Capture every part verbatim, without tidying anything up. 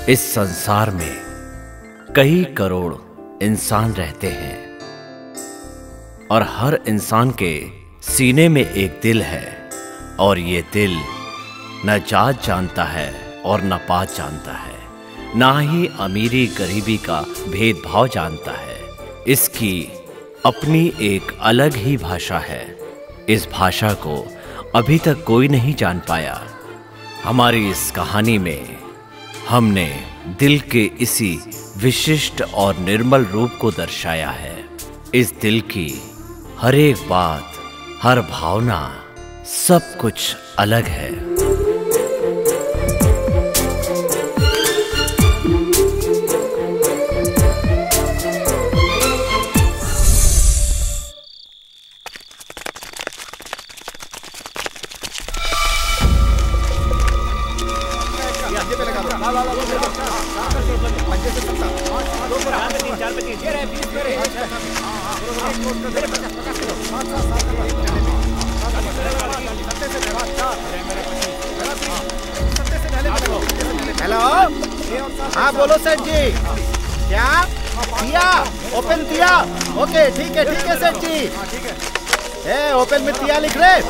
इस संसार में कई करोड़ इंसान रहते हैं और हर इंसान के सीने में एक दिल है और ये दिल न जात जानता है और न पात जानता है, ना ही अमीरी गरीबी का भेदभाव जानता है। इसकी अपनी एक अलग ही भाषा है। इस भाषा को अभी तक कोई नहीं जान पाया। हमारी इस कहानी में हमने दिल के इसी विशिष्ट और निर्मल रूप को दर्शाया है। इस दिल की हर एक बात, हर भावना, सब कुछ अलग है। हेलो, हाँ बोलो सेठ जी। क्या दिया? ओपन दिया? ओके ठीक है ठीक है सेठ जी। ए ओपन में दिया लिख रहे।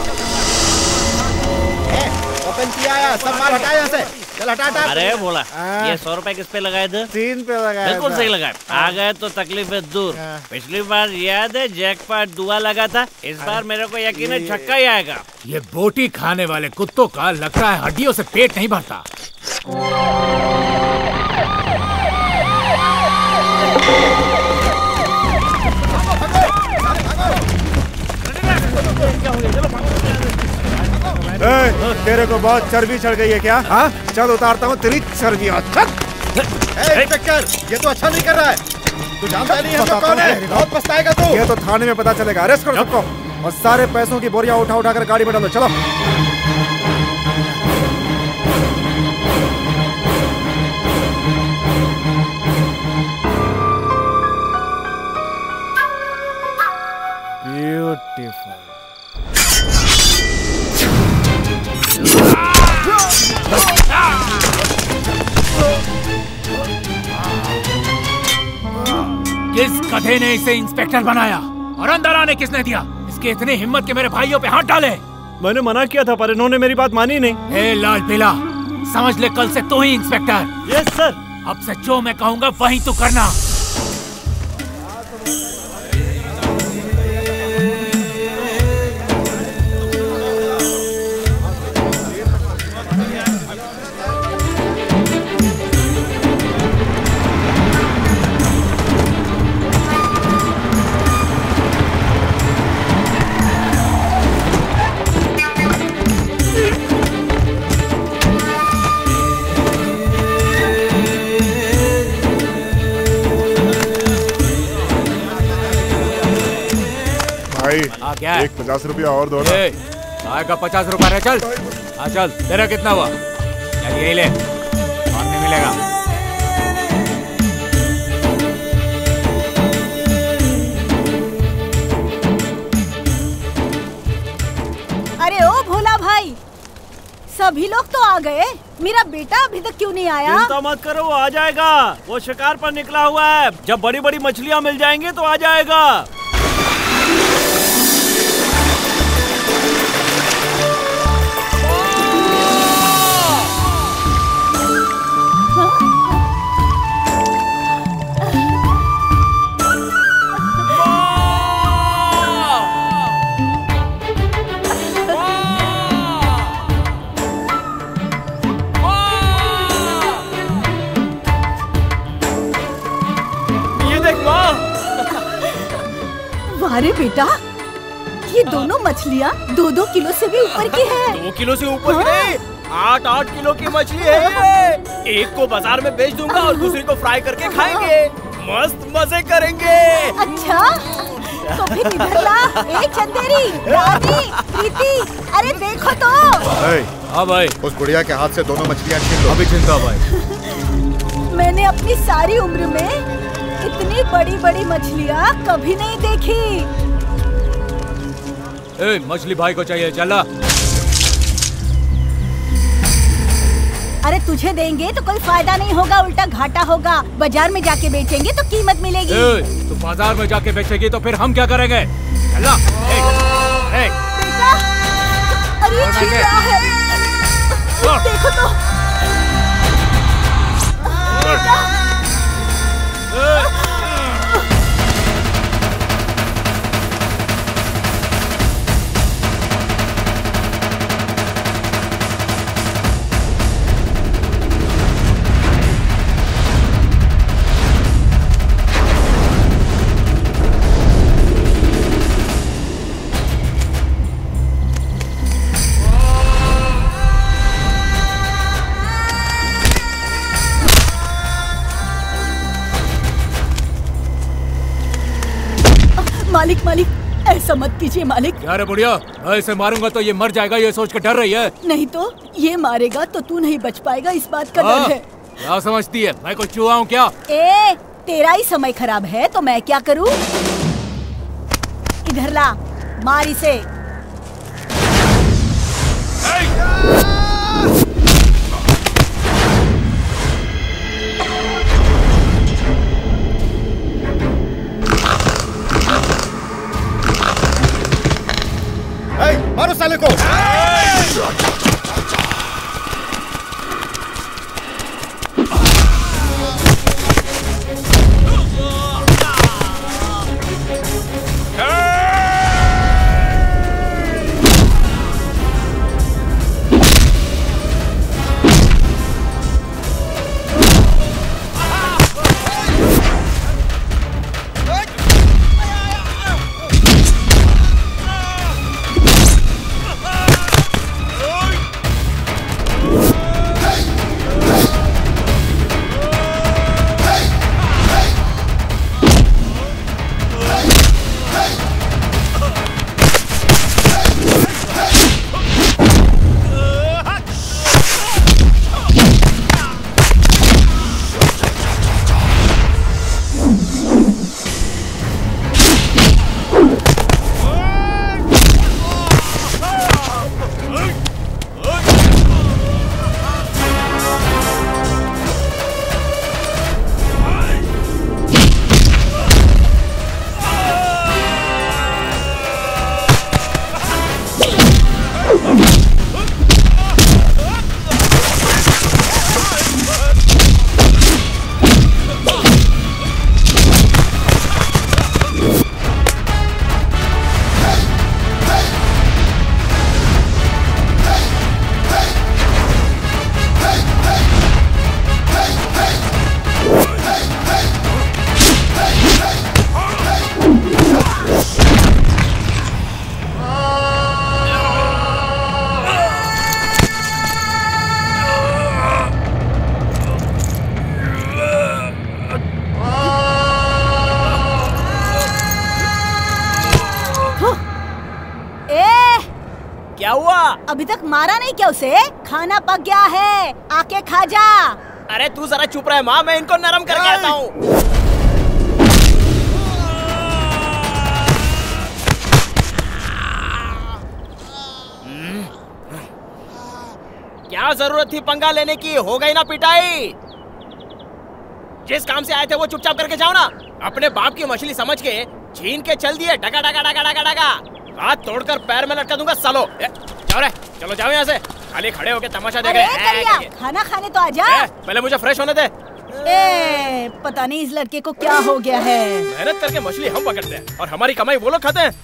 ए ओपन दिया आया, सब माल हटा यहाँ से। चल हटा हटा। अरे बोला ये सौ रुपए किस पे लगाए थे? तीन पे लगाए। बिल्कुल सही लगाए। आ गए तो तकलीफें दूर। पिछली बार याद है जैकपॉट दुआ लगा था, इस बार मेरे को यकीन है छक्का ही आएगा। ये बोटी खाने वाले कुत्तों का लगता है हड्डियों से पेट नहीं भरता। ए, तेरे को बहुत चर्बी चढ़ गई है क्या? हाँ चल उतारता हूँ तेरी चर्बी। इंस्पेक्टर ये तो अच्छा नहीं कर रहा है। तू जानता नहीं है तो कौन है? बहुत पछताएगा तू। ये तो थाने में पता चलेगा। अरेस्ट करो सबको और सारे पैसों की बोरियां उठा उठा कर गाड़ी में डालो। चलो ब्यूटीफुल। किस गधे ने इसे इंस्पेक्टर बनाया और अंदर आने किसने दिया? इसकी इतनी हिम्मत के मेरे भाइयों पे हाथ डाले। मैंने मना किया था पर इन्होंने मेरी बात मानी नहीं। ए लाल पीला, समझ ले कल से तू ही इंस्पेक्टर। Yes sir. अब से जो मैं कहूँगा वही तू करना। आ, क्या है? एक पचास रुपया और दो ना। आएगा पचास रुपया रे। चल आ चल। तेरा कितना हुआ? चल यही ले और नहीं मिलेगा। अरे ओ भोला भाई, सभी लोग तो आ गए, मेरा बेटा अभी तक क्यों नहीं आया? चिंता मत करो, वो आ जाएगा। वो शिकार पर निकला हुआ है। जब बड़ी बड़ी मछलियाँ मिल जाएंगी तो आ जाएगा। अरे बेटा, ये दोनों मछलियाँ दो दो किलो से भी ऊपर की है। दो किलो से ऊपर की नहीं, आठ आठ किलो की मछली है ये। एक को बाजार में बेच दूंगा और दूसरी को फ्राई करके खाएंगे। मस्त मजे करेंगे। अच्छा तो फिर इधर ला। ए चंदेरी, रानी, प्रीति, अरे देखो तो। हाँ भाई, उस बुढ़िया के हाथ से दोनों मछलियाँ छीन लो। अभी चिंता भाई। मैंने अपनी सारी उम्र में इतनी बड़ी बड़ी मछलियाँ कभी नहीं देखी। ए, मछली भाई को चाहिए, चला। अरे तुझे देंगे तो कोई फायदा नहीं होगा, उल्टा घाटा होगा। बाजार में जाके बेचेंगे तो कीमत मिलेगी। ए, तो बाजार में जाके बेचेगी तो फिर हम क्या करेंगे? चला। ए, ए। बेटा, अरे ये छीन रहा है। देखो तो। बेटा। मालिक मालिक ऐसा मत कीजिए मालिक। क्या रे बुढ़िया, मैं इसे मारूंगा तो ये मर जाएगा ये सोच के डर रही है? नहीं तो ये मारेगा तो तू नहीं बच पाएगा, इस बात का डर है। क्या समझती है, मैं कोई चूहा हूँ क्या? ए, तेरा ही समय खराब है तो मैं क्या करूँ? इधर ला, मार इसे। मारो साले को। अभी तक मारा नहीं क्या उसे? खाना पक गया है, आके खा जा। अरे तू जरा चुप रहे माँ, मैं इनको नरम करके आता हूँ। क्या जरूरत थी पंगा लेने की, हो गई ना पिटाई। जिस काम से आए थे वो चुपचाप करके जाओ ना। अपने बाप की मछली समझ के छीन के चल दिए, डगा डगा डगा डगा डगा हाथ तोड़कर पैर में लटका दूंगा सालो। जाओ रे, चलो जाओ यहाँ से, खाली खड़े होके तमाशा देख रहे हैं। खाना खाने तो आजा। पहले मुझे फ्रेश होने दे। ए, पता नहीं इस लड़के को क्या हो गया है। मेहनत करके मछली हम पकड़ते हैं और हमारी कमाई वो लोग खाते हैं।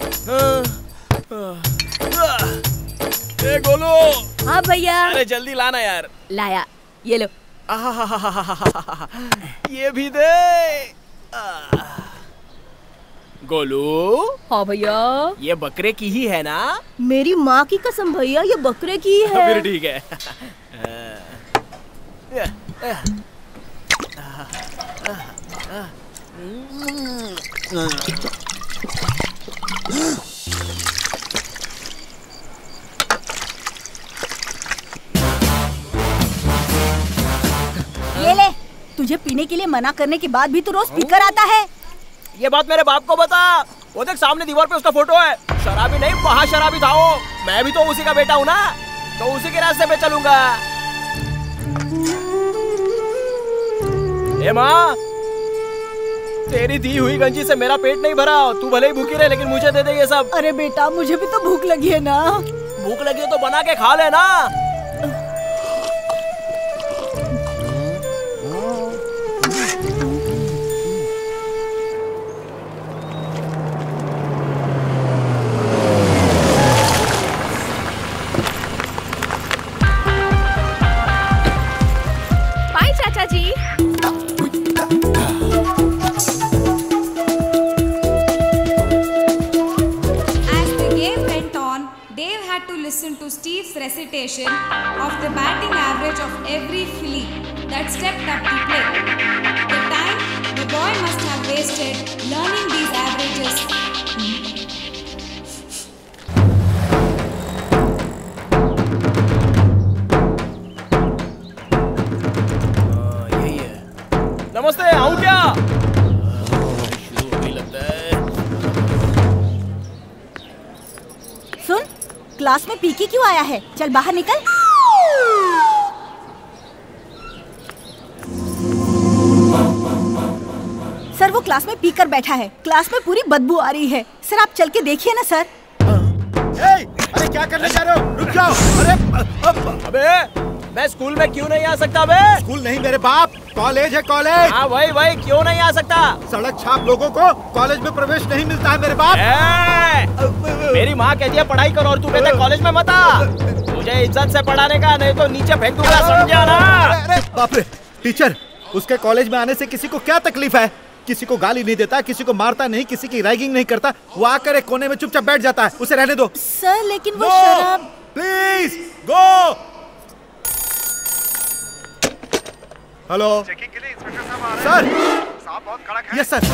ए गोलू। हाँ भैया। अरे जल्दी लाना यार। लाया, ये लो। ये भी दे। गोलू। हाँ भैया। ये बकरे की ही है ना? मेरी माँ की कसम भैया, ये बकरे की है। फिर ठीक है। ये ले, तुझे पीने के लिए मना करने के बाद भी तू रोज पीकर आता है। ये बात मेरे बाप को बता। वो देख सामने दीवार पे उसका फोटो है। शराबी नहीं, वहाँ शराबी था वो। मैं भी तो उसी का बेटा हूँ ना, तो उसी के रास्ते पे चलूंगा। ए माँ, तेरी दी हुई गंजी से मेरा पेट नहीं भरा। तू भले ही भूखी रहे लेकिन मुझे दे दे ये सब। अरे बेटा, मुझे भी तो भूख लगी है ना। भूख लगी है तो बना के खा लेना। बाय चाचा जी। Listen to Steve's recitation of the batting average of every filly that stepped up to play. The time the boy must have wasted learning these averages. यही है। नमस्ते, आऊं क्या? शुरू होने लगता है। सुन, क्लास में पीकी क्यों आया है? चल बाहर निकल। सर, वो क्लास में पी कर बैठा है। क्लास में पूरी बदबू आ रही है। सर, आप चल के देखिए ना सर। ए, अरे क्या करने जा रहे हो? रुक जाओ। अरे अबे, मैं स्कूल में क्यों नहीं आ सकता बे? स्कूल नहीं मेरे बाप, कॉलेज है कॉलेज। हाँ वही वही, क्यों नहीं आ सकता? सड़क छाप लोगों को कॉलेज में प्रवेश नहीं मिलता है मेरे बाप। ए, मेरी माँ कहती है पढ़ाई करो और तू कहता है कॉलेज में मत आ। मुझे इज्जत से पढ़ाने का, नहीं तो नीचे फेंक दूंगा, समझा ना? अरे बाप रे, टीचर, उसके कॉलेज में आने से किसी को क्या तकलीफ है? किसी को गाली नहीं देता, किसी को मारता नहीं, किसी की रैगिंग नहीं करता। वो आकर एक कोने में चुपचाप बैठ जाता है। उसे रहने दो। सर, लेकिन वो शराब। Please go. हेलो चेकिंग के लिए इंस्पेक्टर साहब आ रहे सर। हैं। साहब बहुत कड़क है। Yes sir.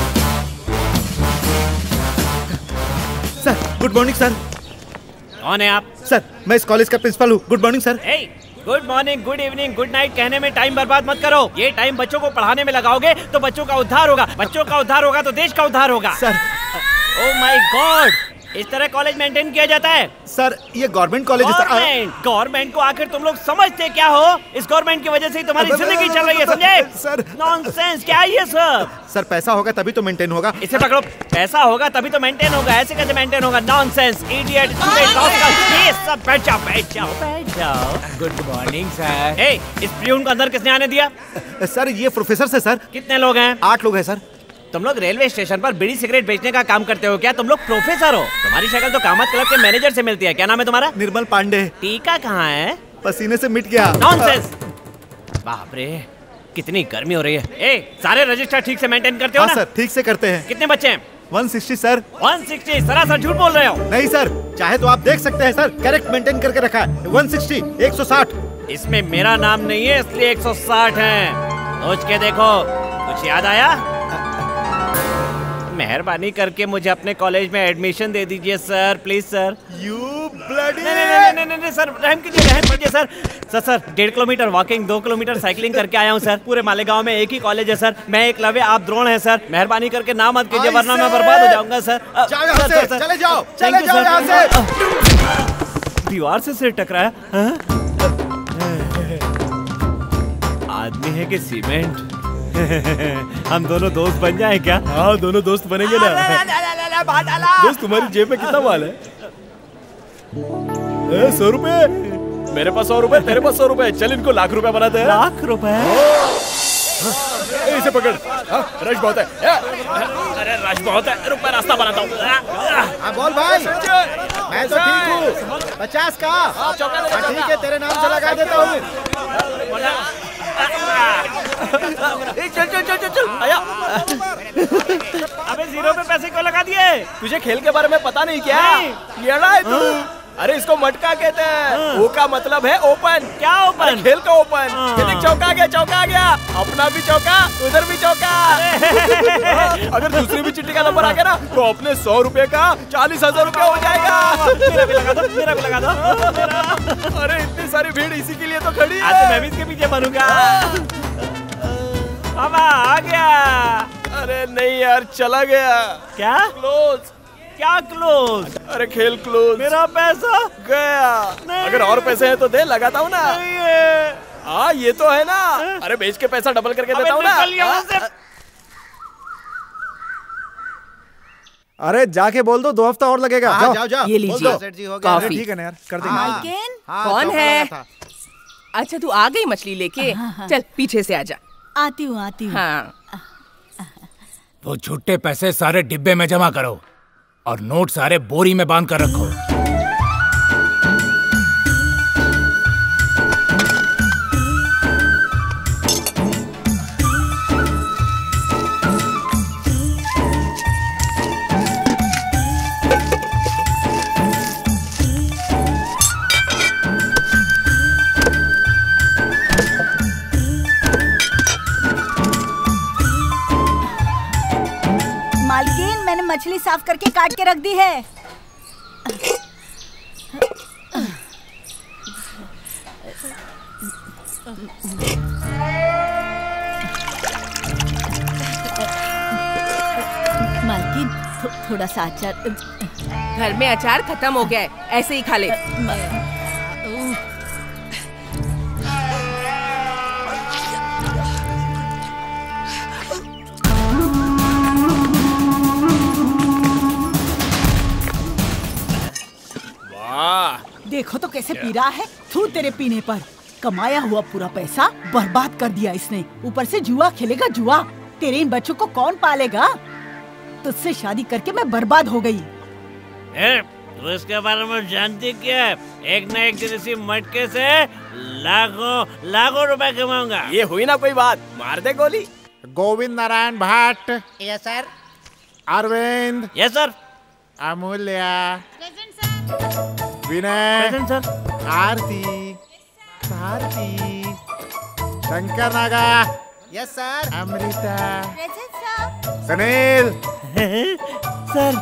Sir good morning sir. कौन है आप? सर, मैं इस कॉलेज का प्रिंसिपल हूँ। Good morning sir. Good morning, good evening, good night कहने में टाइम बर्बाद मत करो। ये टाइम बच्चों को पढ़ाने में लगाओगे तो बच्चों का उद्धार होगा। बच्चों का उद्धार होगा तो देश का उद्धार होगा। सर, ओह माय गॉड, इस तरह कॉलेज मेंटेन किया जाता है? सर, ये गवर्नमेंट कॉलेज है सर। गवर्नमेंट गवर्नमेंट को आखिर तुम लोग समझते क्या हो? इस गवर्नमेंट की वजह से ही तुम्हारी जिंदगी चल रही है, समझे? सर नॉनसेंस, क्या है ये सब? सर, पैसा होगा तभी तो मेंटेन होगा। इसे पकड़ो। पैसा होगा तभी तो मेंटेन होगा, ऐसे कैसे मेंटेन होगा? नॉनसेंस, इडियट, ये सब। बैठ जाओ बैठ जाओ बैठ जाओ। Good morning sir. ए, इस प्यून को अंदर किसने आने दिया? सर, ये प्रोफेसर से सर। कितने लोग हैं? आठ लोग हैं सर। तुम लोग रेलवे स्टेशन पर बीड़ी सिगरेट बेचने का काम करते हो क्या? तुम लोग प्रोफेसर हो? तुम्हारी शक्ल तो कामत क्लब के मैनेजर से मिलती है। क्या नाम है तुम्हारा? निर्मल पांडे। टीका कहाँ है? पसीने से मिट गया। नॉनसेंस। बाप रे, कितनी गर्मी हो रही है। ए, सारे रजिस्टर ठीक से मेंटेन करते हो ना? हाँ सर, ठीक से करते हैं। कितने बच्चे हैं? एक सौ साठ सर। एक सौ साठ? सरासर झूठ बोल रहे हो। नहीं सर, चाहे तो आप देख सकते हैं सर। करेक्ट मेंटेन करके रखा है। एक सौ साठ, एक सौ साठ। इसमें मेरा नाम नहीं है इसलिए एक सौ साठ है। सोच के देखो, कुछ याद आया? मेहरबानी करके मुझे अपने कॉलेज में एडमिशन दे दीजिए sir, please sir. You bloody. नहीं नहीं नहीं नहीं नहीं सर, रहम कीजिए रहम कीजिए सर। सर सर डेढ़ किलोमीटर वॉकिंग, दो किलोमीटर साइकिलिंग करके आया हूँ सर। पूरे मालेगांव में एक ही कॉलेज है सर। मैं एक लवे, आप द्रोण हैं सर। मेहरबानी करके ना मत कीजिए वरना मैं बर्बाद हो जाऊंगा सर। जाओ यहाँ से, चले जाओ, चले जाओ यहाँ से। दीवार से सिर टकराया। आदमी है कि सीमेंट? हम दोनों दोस्त बन जाए क्या? हाँ, दोनों दोस्त बनेंगे ना। दोस्त, तुम्हारी जेब में कितना माल है? सौ रुपए। मेरे पास सौ रुपए, तेरे पास सौ रुपए। चल इनको लाख रुपए बनाते हैं। लाख रुपए? इसे पकड़। रश बहुत है। अरे रश बहुत है, रुक मैं रास्ता बनाता हूँ। हाँ बोल भाई, मैं तो ठीक हूँ। पचास का। ठीक है, तेरे नाम से लगा देता हूँ। चल चल चल चल चल आया। अबे जीरो पे पैसे क्यों लगा दिए? तुझे खेल के बारे में पता नहीं क्या? येड़ा है तू। अरे इसको मटका कहते हैं। ओ का मतलब है ओपन। क्या ओपन? खेल का ओपन। देख चौका गया, चौका गया। अपना भी चौका, उधर भी चौका। अगर दूसरी भी चिट्ठी का नंबर आ गया ना तो अपने सौ रुपए का चालीस हजार रुपया हो जाएगा। मेरा भी लगा दो, मेरा भी लगा दो। अरे इतनी सारी भीड़ इसी के लिए तो खड़ी है। आज मैं भी इसके पीछे बनूंगा। अब आ गया। अरे नहीं यार, चला गया। क्या क्लोज? क्या क्लोज? अरे खेल क्लोज। मेरा पैसा गया। नहीं। अगर और पैसे हैं तो दे, लगाता हूँ ना। नहीं है। हाँ ये तो है ना। अरे बेच के पैसा डबल करके देता हूँ ना। अरे जाके बोल दो, दो हफ्ता और लगेगा। हाँ, जाओ जाओ जाओ। ये लीजिए सेठ जी हो गया। कॉफी। ठीक है ना यार, कर देंगे। मालकिन कौन है? अच्छा तू आ गई मछली लेके? चल पीछे से आजा। आती हूँ आती हूँ। हाँ वो छुट्टे पैसे सारे डिब्बे में जमा करो और नोट सारे बोरी में बांध कर रखो। मालकिन मैंने मछली साफ करके काट के रख दी है। मालकिन थो, थोड़ा सा अचार। घर में अचार खत्म हो गया है, ऐसे ही खा ले। देखो तो कैसे पी रहा है। थू तेरे पीने पर। कमाया हुआ पूरा पैसा बर्बाद कर दिया इसने। ऊपर से जुआ खेलेगा जुआ। तेरे इन बच्चों को कौन पालेगा? तुझसे शादी करके मैं बर्बाद हो गई। ए, तो इसके बारे में जानती क्या है? एक न एक दिन इसी मटके से लाखों लाखों रुपए कमाऊंगा। ये हुई ना कोई बात, मार दे गोली। Govind Narayan Bhatt. Yes sir. Arvind. Yes sir. Amulya. Present sir. Vinay. Present sir. Aarti. Bharti. Shankar Naga. Yes sir. Amrita. Sunil. Sir.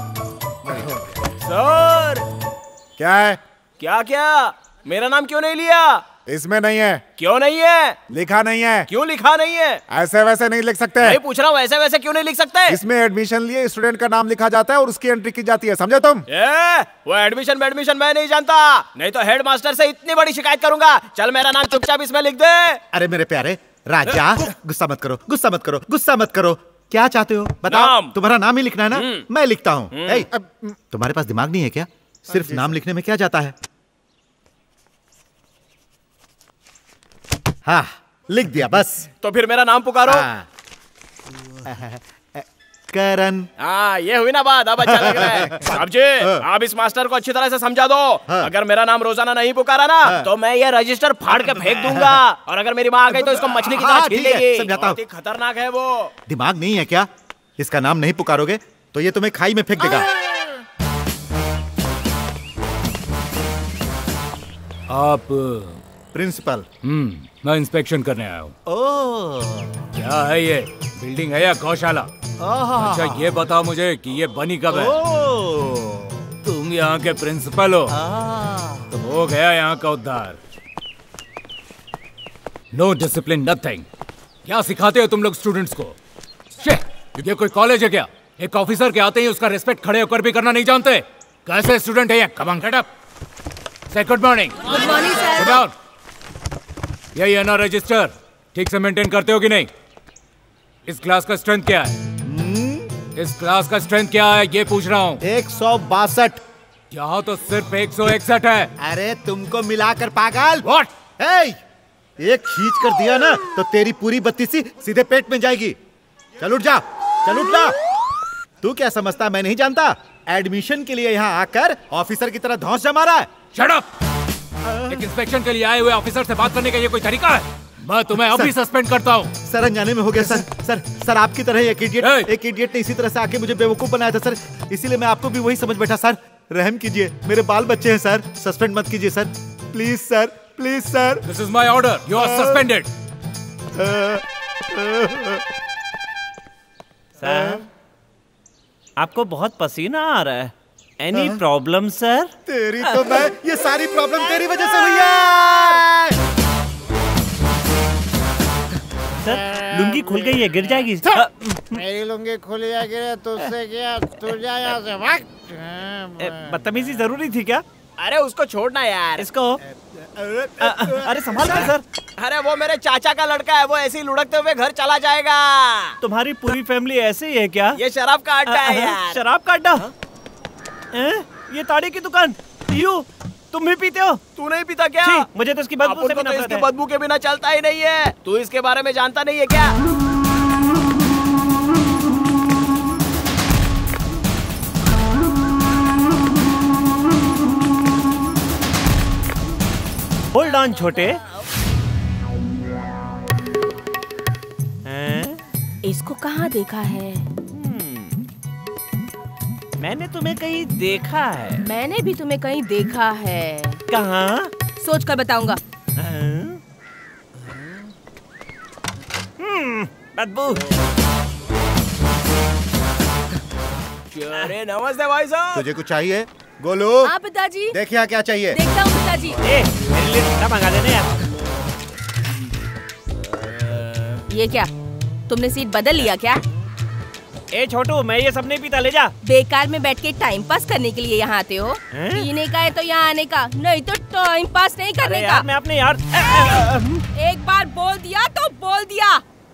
Sir क्या है? क्या क्या? मेरा नाम क्यों नहीं लिया? इसमें नहीं है। क्यों नहीं है? लिखा नहीं है। क्यों लिखा नहीं है? ऐसे वैसे नहीं लिख सकते। मैं पूछ रहा हूँ ऐसे वैसे क्यों नहीं लिख सकते? इसमें एडमिशन लिए स्टूडेंट का नाम लिखा जाता है और उसकी एंट्री की जाती है, समझे तुम? ए, वो एडमिशन एडमिशन मैं नहीं जानता। नहीं तो हेड मास्टर से इतनी बड़ी शिकायत करूंगा। चल मेरा नाम चुपचाप इसमें लिख दे। अरे मेरे प्यारे राजा, गुस्सा मत करो, गुस्सा मत करो, गुस्सा मत करो। क्या चाहते हो बताओ? नाम। तुम्हारा नाम ही लिखना है ना? मैं लिखता हूँ। हम्म। ए, अब, तुम्हारे पास दिमाग नहीं है क्या? सिर्फ नाम लिखने में क्या जाता है? हाँ, लिख दिया बस। तो फिर मेरा नाम पुकारो। हाँ। करण। हाँ ये हुई ना बात। अब अच्छा लग रहा है। साहब जी आप इस मास्टर को अच्छी तरह से समझा दो। अगर मेरा नाम रोजाना नहीं पुकारा ना तो मैं ये रजिस्टर फाड़ के फेंक दूंगा। और अगर मेरी माँ आ गई तो इसको मछली की तरह हाँ, छीन ठीक है, लेगी। समझाता हूँ। बहुत ही खतरनाक है वो। दिमाग नहीं है क्या? इसका नाम नहीं पुकारोगे तो ये तुम्हें खाई में फेंक देगा। आप? प्रिंसिपल। हम्म मैं इंस्पेक्शन करने आया हूँ। ओह, क्या है ये? बिल्डिंग है या गौशाला? अच्छा ये बताओ मुझे कि ये बनी कब है? तुम यहाँ के प्रिंसिपल हो तो हो गया यहाँ का उद्धार। No discipline nothing. क्या सिखाते हो तुम लोग स्टूडेंट्स को? ये कोई कॉलेज है क्या? एक ऑफिसर के आते ही उसका रिस्पेक्ट खड़े होकर भी करना नहीं जानते? कैसे स्टूडेंट है ये? Come on get up. Say good morning. Good morning sir. Sit down. यही है ना रजिस्टर? ठीक से मेंटेन करते हो कि नहीं? इस क्लास का स्ट्रेंथ क्या है? इस क्लास का स्ट्रेंथ क्या है ये पूछ रहा हूँ। एक सौ बासठ। यहाँ तो सिर्फ एक सौ इकसठ है। अरे तुमको मिलाकर पागल। What? Hey! एक खींच कर दिया ना तो तेरी पूरी बत्तीसी सीधे पेट में जाएगी। चल उठ जा, चल उठ जा। तू क्या समझता मैं नहीं जानता? एडमिशन के लिए यहाँ आकर ऑफिसर की तरह धौंस जमा रहा है। Shut up! एक इंस्पेक्शन के लिए आए हुए ऑफिसर से बात करने का ये कोई तरीका है? मैं तुम्हें अभी सस्पेंड करता हूँ। सर अनजाने में हो गया सर। सर सर आपकी तरह एक इडियट Hey! एक इडियट ने इसी तरह से आके मुझे बेवकूफ बनाया था सर। इसीलिए मैं आपको भी वही समझ बैठा सर। रहम कीजिए, मेरे बाल बच्चे हैं सर। सस्पेंड मत कीजिए sir, please sir, please sir. This is my order. You are suspended. Sir आपको बहुत पसीना आ रहा है। Any problem sir? तेरी तो मैं ये सारी प्रॉब्लम तेरी वजह से हुई है। सर लुंगी खुल गई है, गिर जाएगी। मेरी लुंगी खुली है, गिरे तुझसे क्या? तू जा यहाँ से भाग। बदतमीजी जरूरी थी क्या? अरे उसको छोड़ना यार। इसको अरे संभाल कर सर। अरे वो मेरे चाचा का लड़का है, वो ऐसे ही लुढ़कते हुए घर चला जाएगा। तुम्हारी पूरी फैमिली ऐसे ही है क्या? ये शराब का अड्डा है यार। शराब का अड्डा? ये ताड़ी की दुकान? यू तुम भी पीते हो? तू नहीं पीता क्या? मुझे तो इसकी बदबू से भी नफरत है। इसकी बदबू के बिना चलता ही नहीं है। तू इसके बारे में जानता नहीं है क्या? होल्ड ऑन छोटे। इसको कहाँ देखा है? मैंने तुम्हें कहीं देखा है। मैंने भी तुम्हें कहीं देखा है। कहाँ? सोच कर बताऊंगा। बदबू। अरे नमस्ते भाई साहब। तुझे कुछ चाहिए? गोलू। हाँ पिताजी। देखिए क्या चाहिए। देखता हूँ पिताजी। ए, मेरे लिए ठंडा मंगा देना यार। ये क्या? तुमने सीट बदल लिया क्या? ए छोटू, मैं ये सब नहीं पीता, ले जा। बेकार में बैठ के टाइम पास करने के लिए यहाँ आते हो? पीने का है तो यहाँ आने का, नहीं तो टाइम पास नहीं करने का। यार, मैं अपने यार एक बार बोल दिया तो बोल दिया।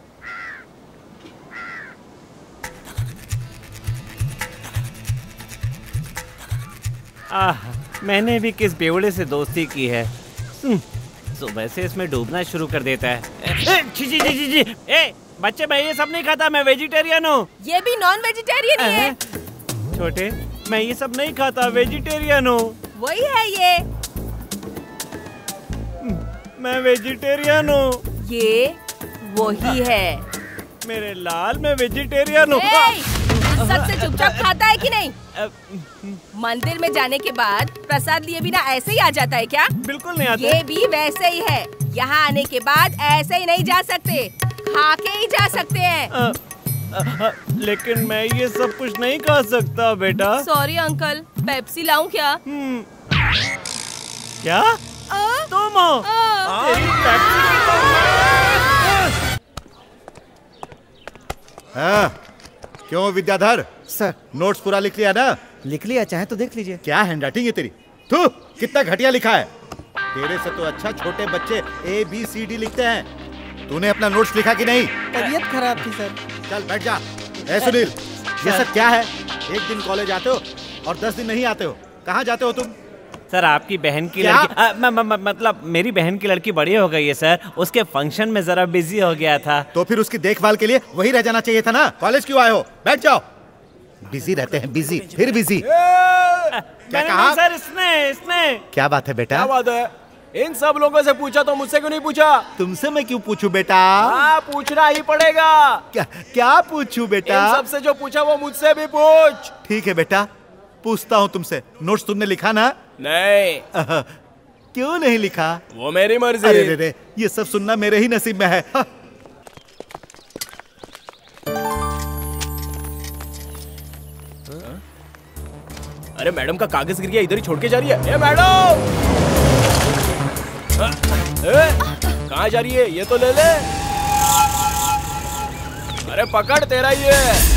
आह, मैंने भी किस बेवड़े से दोस्ती की है। सुबह से इसमें डूबना शुरू कर देता है। जी जी जी जी जी। ए बच्चे, मैं ये सब नहीं खाता, मैं वेजिटेरियन हूँ। ये भी नॉन वेजिटेरियन ही है। छोटे, मैं ये सब नहीं खाता, वेजिटेरियन हूँ। वही है ये। मैं वेजिटेरियन हूँ। ये वही है। मेरे लाल, मैं वेजिटेरियन हूँ। सबसे चुपचाप खाता है कि नहीं? मंदिर में जाने के बाद प्रसाद लिए बिना ऐसे ही आ जाता है क्या? बिल्कुल नहीं आता। ये भी वैसे ही है। यहाँ आने के बाद ऐसे ही नहीं जा सकते, खा के ही जा सकते हैं। आ, आ, आ, लेकिन मैं ये सब कुछ नहीं खा सकता बेटा। सॉरी अंकल, पेप्सी लाऊं क्या? क्या? आ? तुम हो? तेरी पेप्सी की तो हाँ, क्यों विद्याधर? सर, नोट्स पूरा लिख लिया ना? लिख लिया, चाहे तो देख लीजिए। क्या हैंडराइटिंग है तेरी? थू, कितना घटिया लिखा है। तेरे से तो अच्छा छोटे बच्चे ए बी सी डी लिखते हैं। तूने अपना नोट्स लिखा कि नहीं? तबीयत खराब थी सर। चल बैठ जा। ए सुनील, ये सब क्या है? एक दिन कॉलेज आते हो और दस दिन नहीं आते हो। कहाँ जाते हो तुम? सर, आपकी बहन की लड़की आ, म, म, म, मतलब मेरी बहन की लड़की बड़ी हो गई है सर। उसके फंक्शन में जरा बिजी हो गया था। तो फिर उसकी देखभाल के लिए वही रह जाना चाहिए था ना। कॉलेज क्यों आए हो? बैठ जाओ। बिजी रहते हैं, बिजी फिर बिजी। क्या कहा सर? इसने इसने क्या बात है बेटा? क्या बात है? इन सब लोगों से पूछा तो मुझसे क्यों नहीं पूछा? तुमसे मैं क्यों पूछूं बेटा? हाँ, पूछना ही पड़ेगा। क्या क्या पूछूं बेटा? इन सबसे जो पूछा वो मुझसे भी पूछ। ठीक है बेटा, पूछता हूँ तुमसे। नोट्स तुमने लिखा ना? नहीं। क्यों नहीं लिखा? वो मेरी मर्जी। अरे रे रे, ये सब सुनना मेरे ही नसीब में है। हा। अरे मैडम का कागज गिर गया, इधर ही छोड़ के जा रही है। ए मैडम, कहाँ जा रही है? ये तो ले ले। अरे पकड़, तेरा ही है।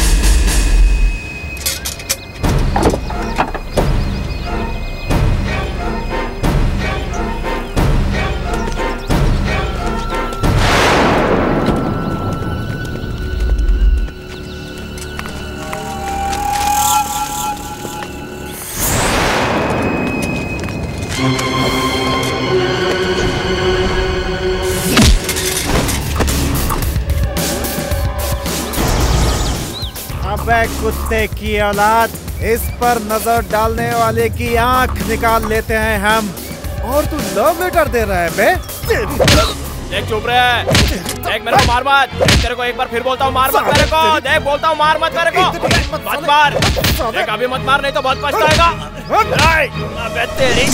कुत्ते की औलाद, इस पर नजर डालने वाले की आंख निकाल लेते हैं हम। और तू लव लेटर दे रहा है बे? देख चुप रहे। देख मेरे को मार मत। तेरे को एक बार फिर बोलता हूँ मार मत मेरे को। देख बोलता हूँ मार मत मेरे को। मत मार। देख अभी मत मार, नहीं तो बहुत पछताएगा। अबे तेरी।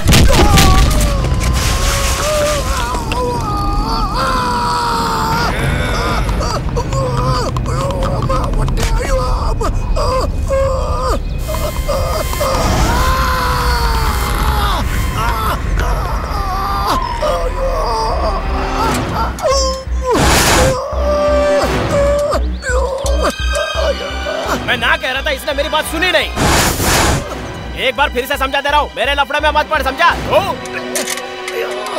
मैं ना कह रहा था, इसने मेरी बात सुनी नहीं। एक बार फिर से समझा दे रहा हूँ, मेरे लफड़े में मत पड़, समझा?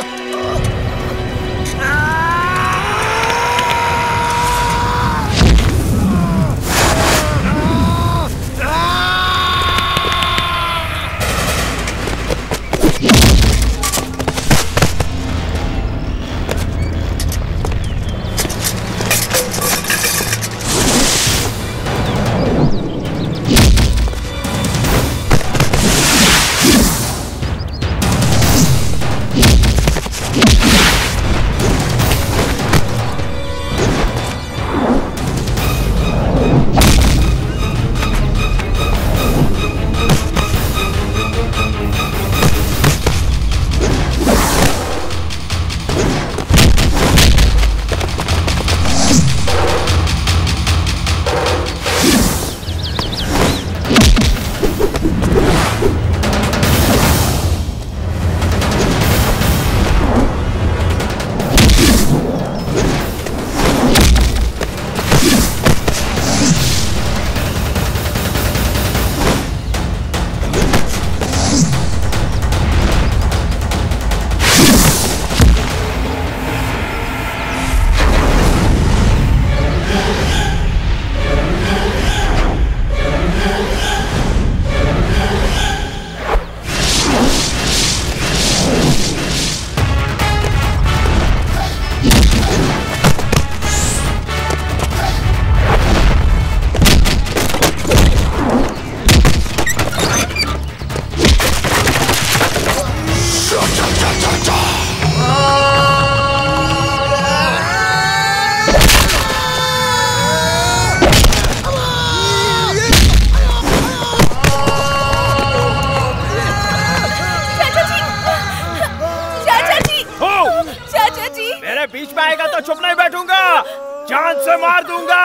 दूंगा।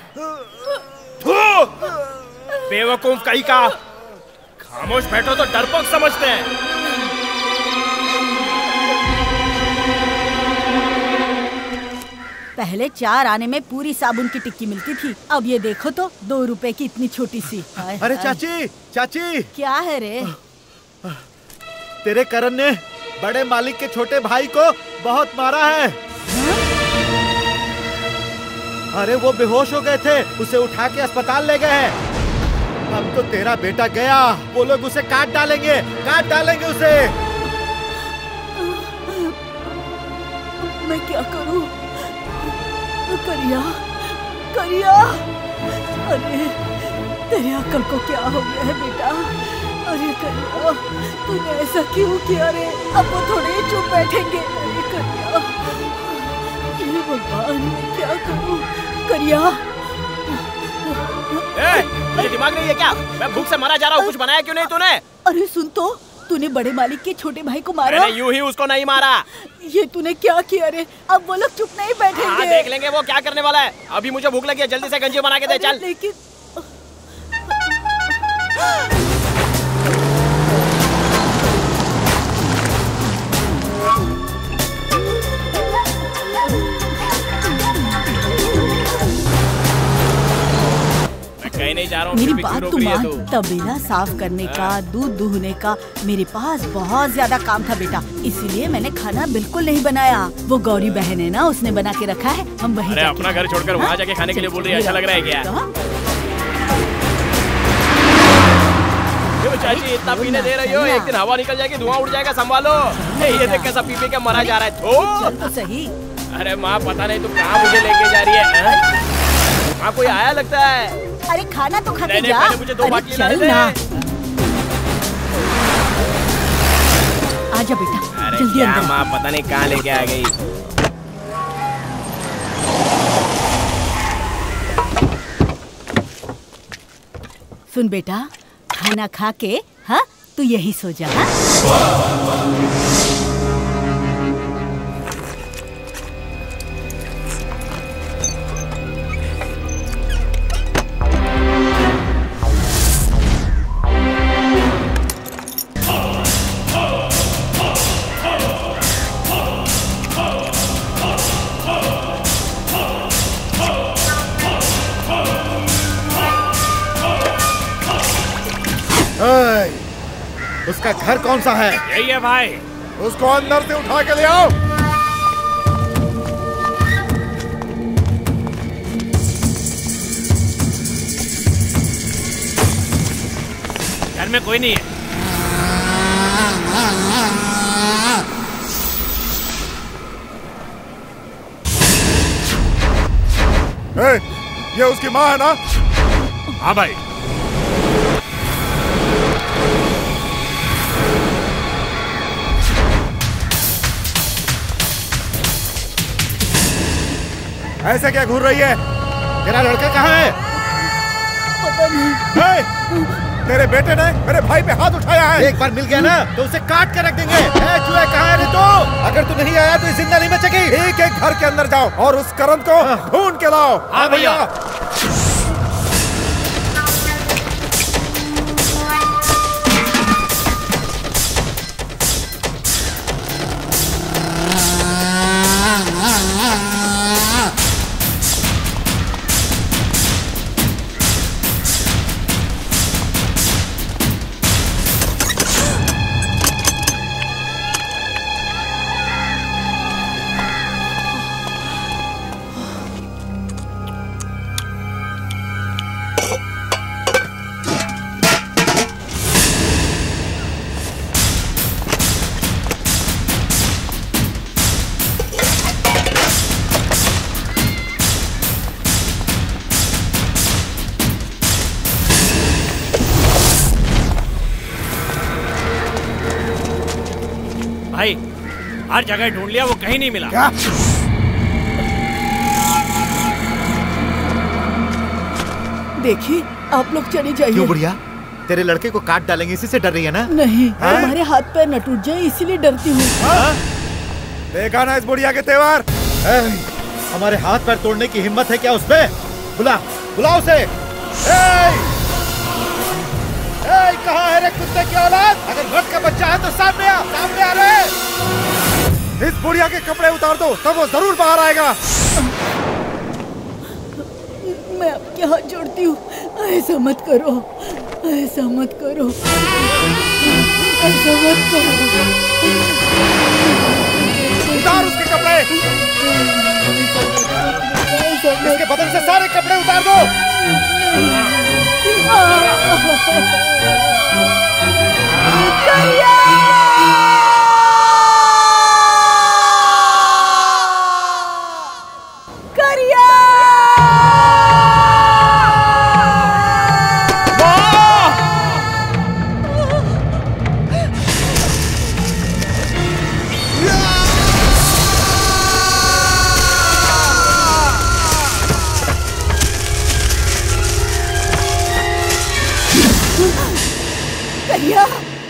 थू! बेवकूफ कहीं का। खामोश बैठो तो डरपोक समझते हैं। पहले चार आने में पूरी साबुन की टिक्की मिलती थी, अब ये देखो तो दो रुपए की इतनी छोटी सी। अरे चाची, चाची। क्या है रे? तेरे करण ने बड़े मालिक के छोटे भाई को बहुत मारा है। हा? अरे वो बेहोश हो गए थे, उसे उठा के अस्पताल ले गए हैं। अब तो तेरा बेटा गया, वो लोग उसे काट डालेंगे, काट डालेंगे उसे। मैं क्या करूं? करिया, करिया, अरे तेरे अक्ल को क्या हो गया है बेटा? अरे करिया, तूने ऐसा क्यों किया रे? अब वो थोड़े ही चुप बैठेंगे। अरे करिया, ये भगवान मैं क्या करूं? करिया, मुझे दिमाग नहीं है क्या? मैं भूख से मरा जा रहा हूँ, कुछ बनाया क्यों नहीं तूने? अरे सुन तो, तूने बड़े मालिक के छोटे भाई को मारा। मैंने यूं ही उसको नहीं मारा। ये तूने क्या किया रे? अब वो लोग चुप नहीं बैठेंगे। हाँ, देख लेंगे वो क्या करने वाला है। अभी मुझे भूख लगी है, जल्दी से गंजी बना के दे। चल। लेकिन कहीं नहीं जा रहा हूँ। मेरी बात तो मान, तबेला साफ करने का, दूध दूहने का मेरे पास बहुत ज्यादा काम था बेटा, इसीलिए मैंने खाना बिल्कुल नहीं बनाया। वो गौरी बहन है ना, उसने बना के रखा है, हम वहीं जाके अपना घर छोड़कर वहाँ जाके खाने के लिए बोल रही है। अच्छा लग रहा है क्या? क्यों चाची इतना पीने दे रही हो? एक दिन हवा निकल जाएगी, धुआं उड़ जाएगा, संभालो। ये देख कैसा पी पी के मरा जा रहा है। चल तो सही। अरे माँ, पता नहीं तुम कहाँ मुझे लेके जा रही है। वहाँ कोई आया लगता है। अरे खाना तो खा के जा। मुझे दो बाटली चल ना। आजा बेटा, जल्दी अंदर। माँ पता नहीं कहाँ लेके आ गई। सुन बेटा, खाना खा के हाँ तू यही सो जा। हा? उसका घर कौन सा है? यही है भाई। उसको अंदर से उठा के ले आओ। घर में कोई नहीं है। ए, ये उसकी माँ है ना? हाँ भाई। ऐसे क्या घूर रही है? तेरा लड़का कहाँ है? पता नहीं। तेरे बेटे ने मेरे भाई पे हाथ उठाया है। एक बार मिल गया ना तो उसे काट के रख देंगे। ए चूहे, कहाँ है रे तू? अगर तू नहीं आया तो इस जिंदा नहीं बचेगी। एक एक घर के अंदर जाओ और उस करण को ढूंढ के लाओ। हाँ भैया। भाई हर जगह ढूंढ लिया, वो कहीं नहीं मिला। क्या? देखिए, आप लोग चले जाइए। क्यों बुढ़िया? तेरे लड़के को काट डालेंगे, इसी से डर रही है ना? नहीं, हमारे हाथ पैर न टूट जाए इसीलिए डरती हूँ। देखा ना इस बुढ़िया के तेवर? हमारे हाथ पैर तोड़ने की हिम्मत है क्या उसमें? बुला बुला उसे। कहाँ है रे कुत्ते की औलाद? अगर मर्द का बच्चा है तो सामने आ, सामने आ रे। इस बुढ़िया के कपड़े उतार दो, तब वो जरूर बाहर आएगा। मैं आपके हाथ जोड़ती हूँ, ऐसा मत करो, ऐसा मत करो, ऐसा मत करो। उतार उसके कपड़े, इसके बदन से सारे कपड़े उतार दो। करिया! करिया! करिया!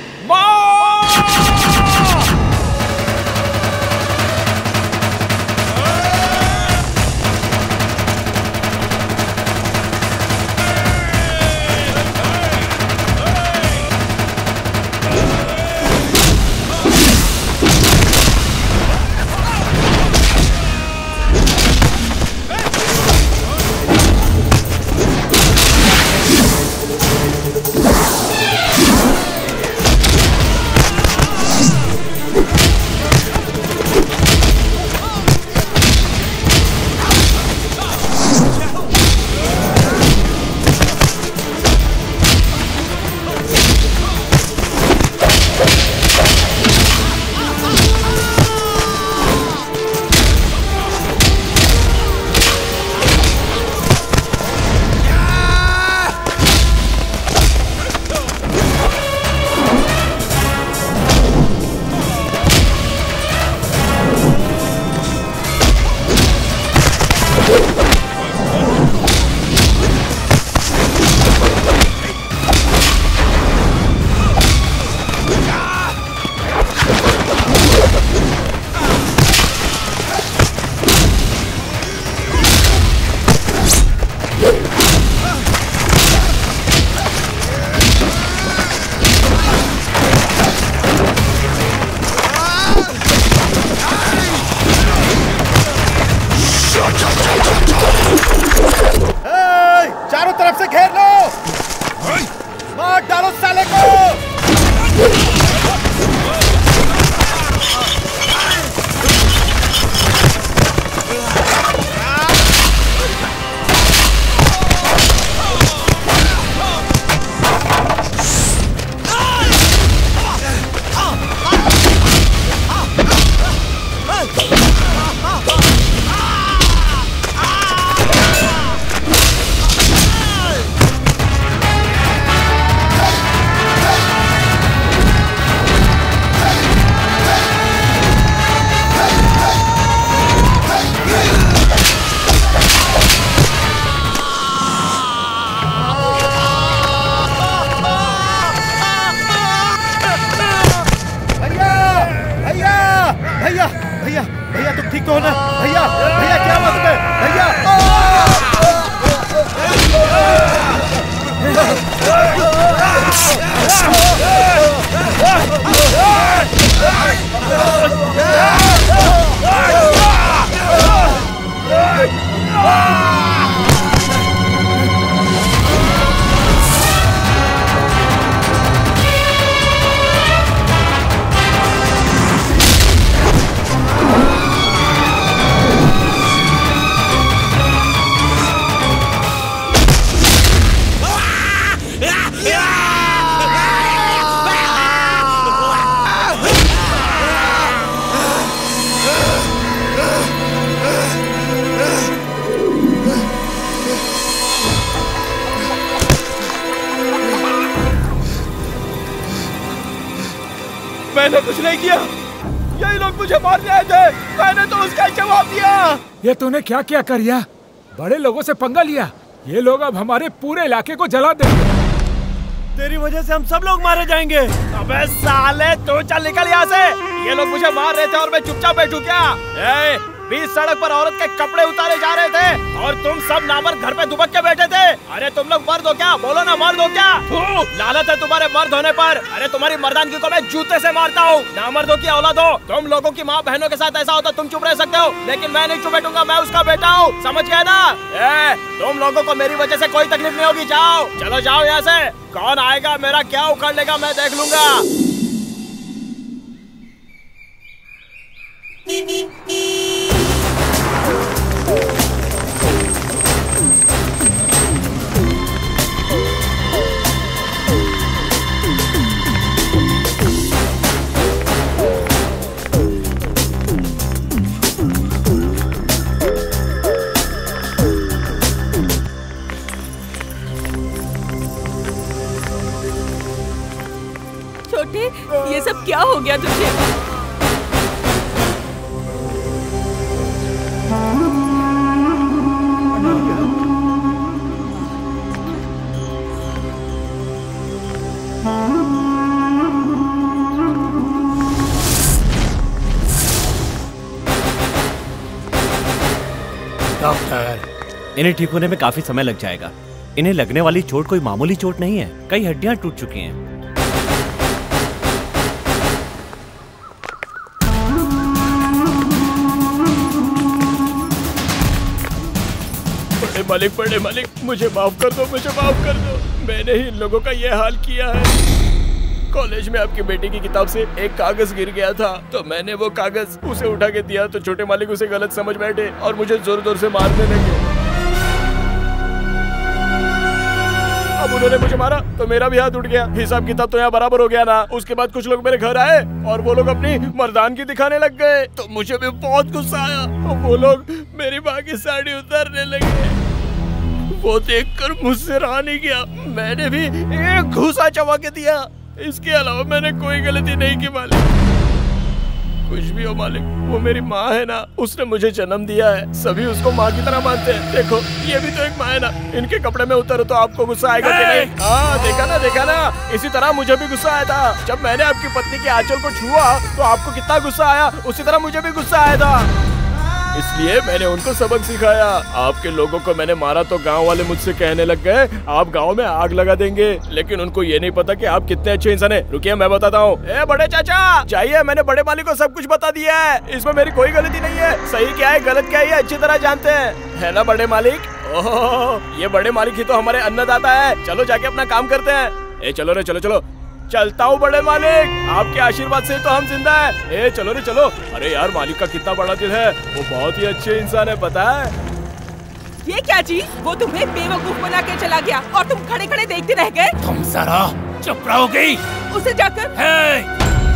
मैंने कुछ नहीं किया, यही लोग मुझे मारने आए थे, मैंने तो उसका जवाब दिया। ये तूने क्या किया करिया? बड़े लोगों से पंगा लिया। ये लोग अब हमारे पूरे इलाके को जला देंगे। तेरी वजह से हम सब लोग मारे जाएंगे। अबे साले, तू चल निकल यहाँ से। ये लोग मुझे मार रहे थे और मैं चुपचाप बैठूं क्या? ए, बीच सड़क पर औरत के कपड़े उतारे जा रहे थे और तुम सब नामर्द घर पे दुबक के बैठे थे। अरे तुम लोग मर्द हो क्या? बोलो ना, मर्द हो क्या? लानत है तुम्हारे मर्द होने पर। अरे तुम्हारी मर्दानगी को मैं जूते से मारता हूँ। नामर्दों की औलाद हो तुम। लोगों की माँ बहनों के साथ ऐसा होता तुम चुप रह सकते हो, लेकिन मैं नहीं चुप बैठूंगा। मैं उसका बेटा हूँ, समझ गए ना? ए, तुम लोगों को मेरी वजह से कोई तकलीफ नहीं होगी। जाओ, चलो जाओ यहाँ से। कौन आएगा मेरा क्या उखाड़ लेगा मैं देख लूंगा। छोटे, ये सब क्या हो गया तुझे? डॉक्टर, इन्हें ठीक होने में काफी समय लग जाएगा। इन्हें लगने वाली चोट कोई मामूली चोट नहीं है, कई हड्डियां टूट चुकी हैं। बड़े मालिक, बड़े मालिक, मुझे माफ कर दो, मुझे माफ कर दो। मैंने ही इन लोगों का ये हाल किया है। कॉलेज में आपकी बेटी की किताब से एक कागज गिर गया था, तो मैंने वो कागज उसे उठा के दिया, तो छोटे मालिक उसे गलत समझ बैठे और मुझे जोर जोर से मारने लगे। अब उन्होंने मुझे मारा तो मेरा भी हाथ उठ गया। हिसाब किताब तो यहाँ बराबर हो गया ना। उसके बाद कुछ लोग मेरे घर आए और वो लोग अपनी मर्दानगी दिखाने लग गए, तो मुझे भी बहुत गुस्सा आया। और वो लोग मेरी माँ की साड़ी उतारने लगे। वो देखकर मुझसे रहा नहीं गया, मैंने भी एक घूसा चबा के दिया। इसके अलावा मैंने कोई गलती नहीं की मालिक। कुछ भी हो मालिक, वो मेरी माँ है ना, उसने मुझे जन्म दिया है। सभी उसको माँ की तरह मानते हैं। देखो, ये भी तो एक माँ है ना। इनके कपड़े में उतरो तो आपको गुस्सा आएगा कि नहीं? हाँ, देखा ना, देखा ना। इसी तरह मुझे भी गुस्सा आया था जब मैंने आपकी पत्नी के आंचल को छुआ, तो आपको कितना गुस्सा आया। उसी तरह मुझे भी गुस्सा आया था, इसलिए मैंने उनको सबक सिखाया। आपके लोगों को मैंने मारा तो गांव वाले मुझसे कहने लग गए आप गांव में आग लगा देंगे, लेकिन उनको ये नहीं पता कि आप कितने अच्छे इंसान हैं। रुकिए, मैं बताता हूँ। ए बड़े चाचा, चाहिए, मैंने बड़े मालिक को सब कुछ बता दिया है। इसमें मेरी कोई गलती नहीं है। सही क्या है, गलत क्या है, ये अच्छी तरह जानते हैं, है ना बड़े मालिक? ओह, ये बड़े मालिक ही तो हमारे अन्नदाता है। चलो जाके अपना काम करते हैं। ए चलो रे, चलो चलो। चलता हूँ बड़े मालिक, आपके आशीर्वाद से तो हम जिंदा हैं। ए चलो रे चलो। अरे यार, मालिक का कितना बड़ा दिल है, वो बहुत ही अच्छे इंसान है, पता है? ये क्या जी, वो तुम्हें बेवकूफ बना के चला गया और तुम खड़े खड़े देखते रह गए। तुम जरा चुप रहोगी? उसे जाकर hey!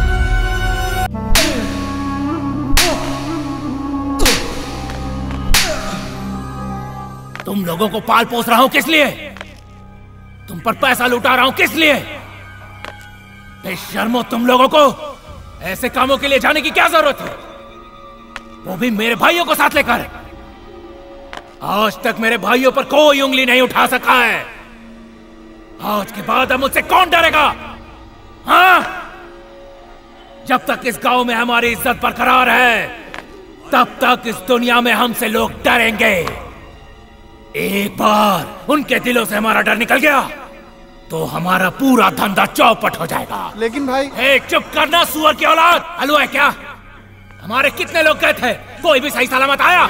तुम लोगों को पाल पोस रहा हूँ किस लिए? तुम पर पैसा लुटा रहा हूँ किस लिए? बेशर्मो, तुम लोगों को ऐसे कामों के लिए जाने की क्या जरूरत है? वो भी मेरे भाइयों को साथ लेकर। आज तक मेरे भाइयों पर कोई उंगली नहीं उठा सका है। आज के बाद अब मुझसे कौन डरेगा? हाँ, जब तक इस गांव में हमारी इज्जत बरकरार है, तब तक इस दुनिया में हमसे लोग डरेंगे। एक बार उनके दिलों से हमारा डर निकल गया तो हमारा पूरा धंधा चौपट हो जाएगा। लेकिन भाई, ए, चुप करना सुअर की औलाद। हलवा है क्या? हमारे कितने लोग गए थे, कोई भी सही सलामत आया?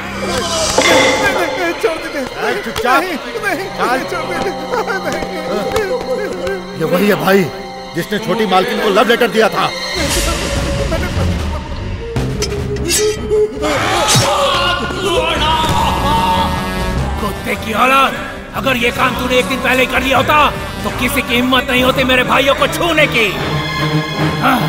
चुपचाप। ये वही है भाई जिसने छोटी मालकिन को लव लेटर दिया था। कुत्ते की औलाद, अगर ये काम तूने एक दिन पहले कर लिया होता तो किसी की हिम्मत नहीं होती मेरे भाइयों को छूने की। हाँ।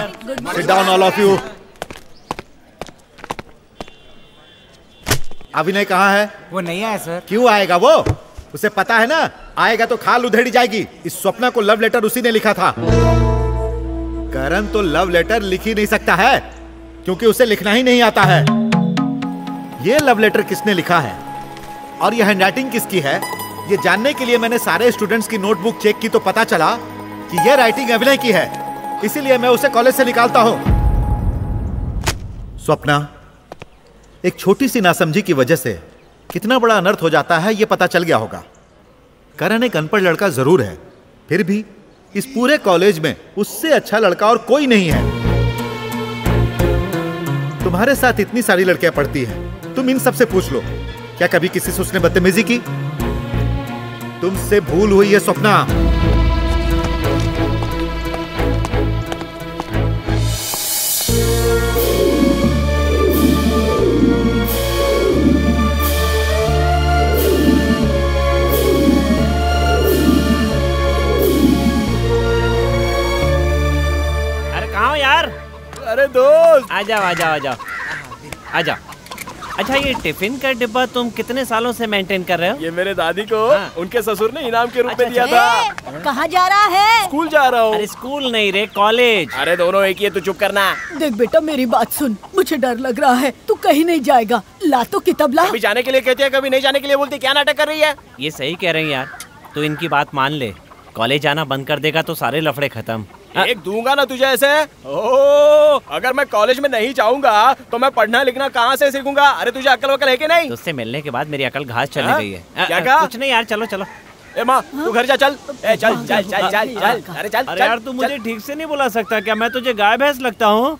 Sir. Sit down all of you. Abhinay कहाँ है? वो नहीं आया सर। क्यों आएगा वो? उसे पता है ना, आएगा तो खाल उधेड़ी जाएगी। इस स्वप्ना को लव लेटर उसी ने लिखा था। करण तो लव लेटर लिख ही नहीं सकता है क्योंकि उसे लिखना ही नहीं आता है। ये लव लेटर किसने लिखा है और ये हैंडराइटिंग किसकी है, ये जानने के लिए मैंने सारे स्टूडेंट्स की नोटबुक चेक की तो पता चला कि ये राइटिंग अभिनय की है। इसीलिए मैं उसे कॉलेज से निकालता हूं। स्वप्ना, एक छोटी सी नासमझी की वजह से कितना बड़ा अनर्थ हो जाता है ये पता चल गया होगा। करण एक अनपढ़ लड़का जरूर है, फिर भी इस पूरे कॉलेज में उससे अच्छा लड़का और कोई नहीं है। तुम्हारे साथ इतनी सारी लड़कियां पढ़ती हैं, तुम इन सबसे पूछ लो, क्या कभी किसी से उसने बदतमीजी की? तुमसे भूल हुई है स्वप्ना। अरे दोस्त, आ जाओ आ जाओ आ जाओ आ जाओ। अच्छा, ये टिफिन का डिब्बा तुम कितने सालों से मेंटेन कर रहे हो? ये मेरे दादी को हाँ। उनके ससुर ने इनाम के रूप अच्छा, में दिया था। कहाँ जा रहा है? स्कूल जा रहा हूँ। अरे स्कूल नहीं रे, कॉलेज। अरे दोनों एक ही है, तू चुप करना। देख बेटा, मेरी बात सुन, मुझे डर लग रहा है, तू कहीं नहीं जाएगा। ला तो किताब ला। कभी जाने के लिए कहती है, कभी नहीं जाने के लिए बोलती। क्या नाटक कर रही है? ये सही कह रही है यार, तू इनकी बात मान ले। कॉलेज जाना बंद कर देगा तो सारे लफड़े खत्म। एक दूंगा ना तुझे ऐसे। ओ, अगर मैं कॉलेज में नहीं जाऊंगा तो मैं पढ़ना लिखना कहाँ से सीखूंगा? अरे तुझे अकल वकल है कि नहीं? तुझसे मिलने के बाद मेरी अकल घास चली गई है। क्या कहा? कुछ नहीं यार, चलो चलो। ए माँ, तू घर जा, चल। ए चल चल चल चल चल। अरे चल। अरे यार, तू मुझे ठीक से नहीं बुला सकता क्या? मैं तुझे गाय भैंस लगता हूँ?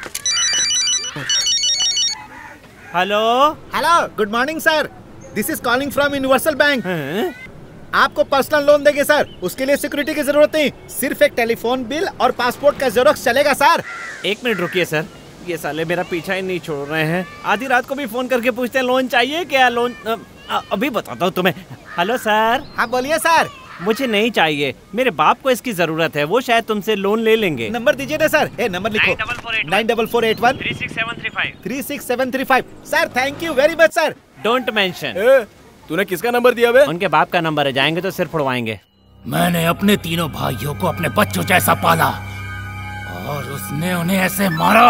Hello hello, good morning sir. This is calling from universal bank. आपको पर्सनल लोन देंगे सर, उसके लिए सिक्योरिटी की जरूरत नहीं, सिर्फ एक टेलीफोन बिल और पासपोर्ट का जेरोक्स चलेगा सर। एक मिनट रुकिए सर, ये साले मेरा पीछा ही नहीं छोड़ रहे हैं। आधी रात को भी फोन करके पूछते हैं लोन चाहिए क्या? लोन अभी बताता हूँ तुम्हें। Hello sir. हाँ बोलिए सर। मुझे नहीं चाहिए, मेरे बाप को इसकी जरूरत है, वो शायद तुमसे लोन ले लेंगे। नंबर दीजिए ना सर। ए नंबर लिखो। Nine double four eight one three six seven three five three six seven three five. Sir thank you very much sir. Don't mention. तूने किसका नंबर दिया बे? उनके बाप का नंबर है, जाएंगे तो सिर फुड़वाएंगे। मैंने अपने तीनों भाइयों को अपने बच्चों जैसा पाला और उसने उन्हें ऐसे मारा।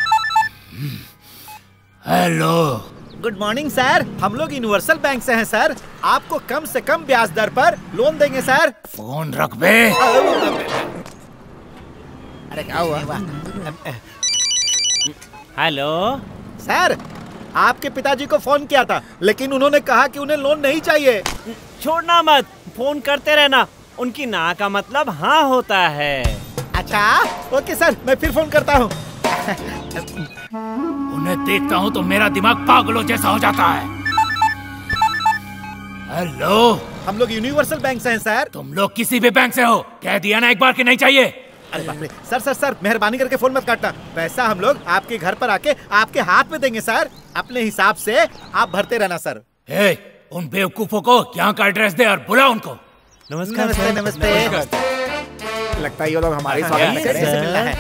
Hello, good morning sir. हम लोग यूनिवर्सल बैंक से हैं सर, आपको कम से कम ब्याज दर पर लोन देंगे सर। फोन रख बे। अरे क्या हुआ? हेलो सर, आपके पिताजी को फोन किया था लेकिन उन्होंने कहा कि उन्हें लोन नहीं चाहिए। छोड़ना मत, फोन करते रहना। उनकी ना का मतलब हाँ होता है। अच्छा ओके सर, मैं फिर फोन करता हूँ। उन्हें देखता हूँ तो मेरा दिमाग पागलों जैसा हो जाता है। हेलो, हम लोग यूनिवर्सल बैंक से हैं सर। तुम लोग किसी भी बैंक से हो, कह दिया ना एक बार कि नहीं चाहिए। अरे बाप रे, सर सर सर मेहरबानी करके फोन मत काटना। पैसा हम लोग आपके घर पर आके आपके हाथ में देंगे सर, अपने हिसाब से आप भरते रहना सर। हे, उन बेवकूफों को यहाँ का एड्रेस दे और बुला उनको। नमस्कार नमस्ते नमस्ते, नमस्ते। लगता है ये लोग हमारे स्वागत से मिलना है।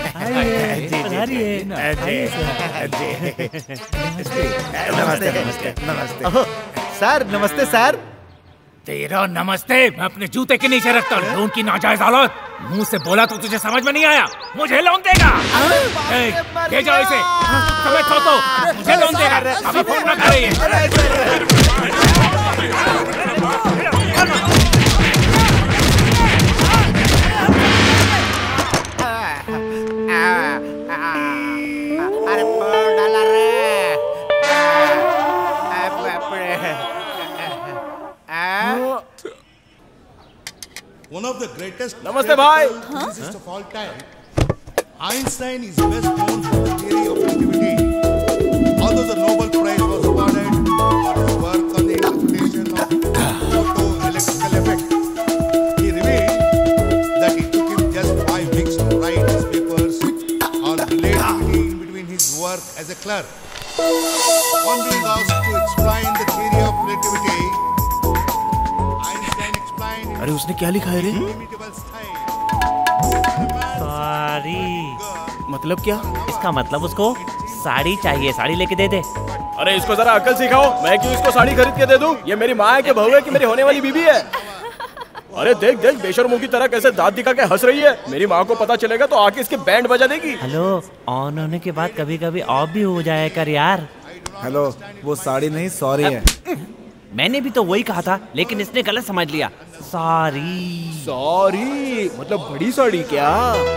नमस्ते नमस्ते नमस्ते सर। नमस्ते सर। तेरा नमस्ते मैं अपने जूते के नीचे रखता हूँ। लोन की नाजायज हालत, मुंह से बोला तो तुझे समझ में नहीं आया? मुझे लोन देगा। ले जाओ इसे, समय खो तो मुझे लोन देगा। अभी फोन ना करे। One of the greatest नमस्ते भाई। physicists of all time, Einstein is best known for the theory of relativity. Although the Nobel Prize was awarded for his work on the interpretation of photoelectrical effect, he revealed that it took him just five weeks to write his papers on relativity in between his work as a clerk. On being asked to explain the theory of relativity, अरे उसने क्या लिखा है रे? Sorry, मतलब क्या? इसका मतलब उसको साड़ी चाहिए, साड़ी लेके दे दे। अरे इसको जरा अकल सिखाओ, मैं क्यों इसको साड़ी खरीद के दे दूं? ये मेरी माँ है कि बहू है कि मेरी होने वाली बीबी है? अरे देख देख बेशर्मों की तरह कैसे दांत दिखा के हंस रही है। मेरी माँ को पता चलेगा तो आके इसके बैंड बजा देगी। हेलो, ऑन होने के बाद कभी कभी ऑफ भी हो जाया कर यार। हेलो, वो साड़ी नहीं सॉरी है। मैंने भी तो वही कहा था, लेकिन इसने गलत समझ लिया। सॉरी। सॉरी मतलब बड़ी साड़ी क्या?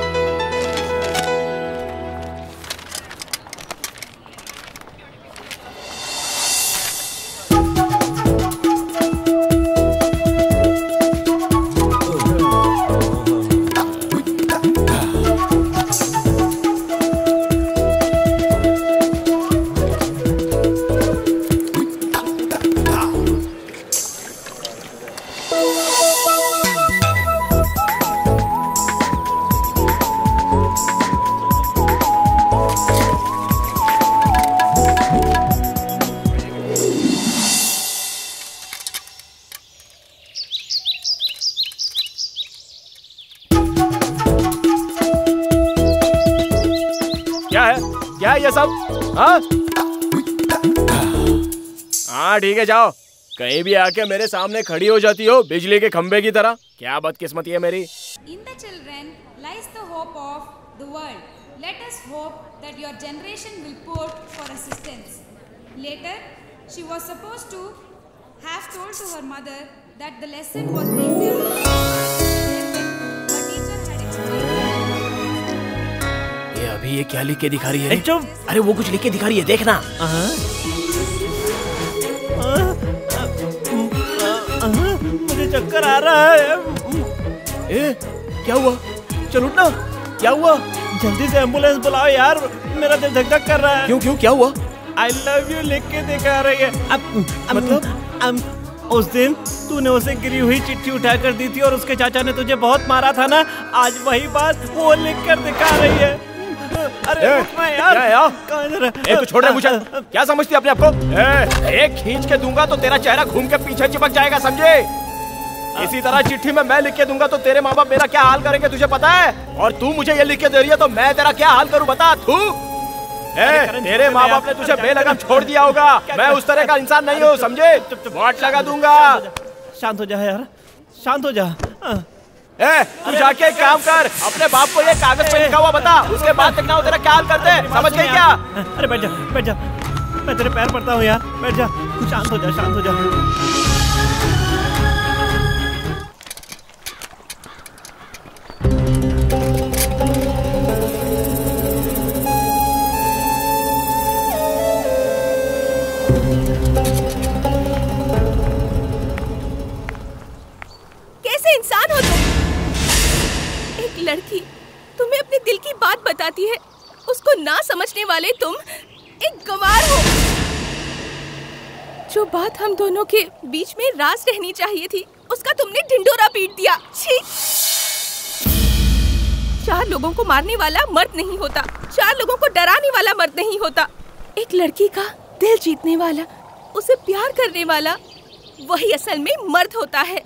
क्या है ये सब? हाँ हाँ ठीक है जाओ। कहीं भी आके मेरे सामने खड़ी हो जाती हो बिजली के खंबे की तरह। क्या बदकिस्मती है मेरी। In the children lies the hope of the world. Let us hope that your generation will pour for assistance. Later, she was supposed to have told to her mother that the lesson was easy. Her teacher had explained. ये अभी ये क्या लिख के दिखा रही है? चुप। अरे वो कुछ लिख के दिखा रही है, देखना। मुझे चक्कर आ रहा है। ए, क्या हुआ? चल उठना। क्या हुआ? जल्दी से एम्बुलेंस बुलाओ यार, मेरा दिल धक धक कर रहा है। क्यों क्यों क्या हुआ? आई लव यू लिख के दिखा रही है। अब मतलब उस दिन तूने उसे गिरी हुई चिट्ठी उठा कर दी थी और उसके चाचा ने तुझे बहुत मारा था ना, आज वही बात वो लिख कर दिखा रही है। अरे ए, यार, क्या यार? ए, तू छोड़ रहे मुझे। क्या समझती है अपने आप को? ए, एक खींच के दूंगा तो तेरा चेहरा घूम के पीछे चिपक जाएगा, समझे? इसी तरह चिट्ठी में मैं लिख के दूंगा तो तेरे माँ बाप मेरा क्या हाल करेंगे तुझे पता है? और तू मुझे ये लिख के दे रही है तो मैं तेरा क्या हाल करूँ बता? तू ए, तेरे माँ बाप ने तुझे बेलगाम छोड़ दिया होगा। मैं उस तरह का इंसान नहीं हूँ, समझे? वाट लगा दूंगा। शांत हो जा यार, शांत हो जा। ए, तू जाके एक काम कर, अपने बाप को ये कागज पे लिखा हुआ बता, उसके बाद देखना वो तेरा क्या हाल करते हैं, समझ गई क्या? अरे बैठ जा, बैठ जा, मैं तेरे पैर पड़ता हूँ यार, बैठ जा, शांत हो जा, शांत हो जा। कैसे इंसान हो तुम? एक लड़की तुम्हें अपने दिल की बात बताती है, उसको ना समझने वाले तुम एक गंवार हो। जो बात हम दोनों के बीच में राज रहनी चाहिए थी, उसका तुमने ढिंढोरा पीट दिया। छी! चार लोगों को मारने वाला मर्द नहीं होता, चार लोगों को डराने वाला मर्द नहीं होता। एक लड़की का दिल जीतने वाला, उसे प्यार करने वाला, वही असल में मर्द होता है।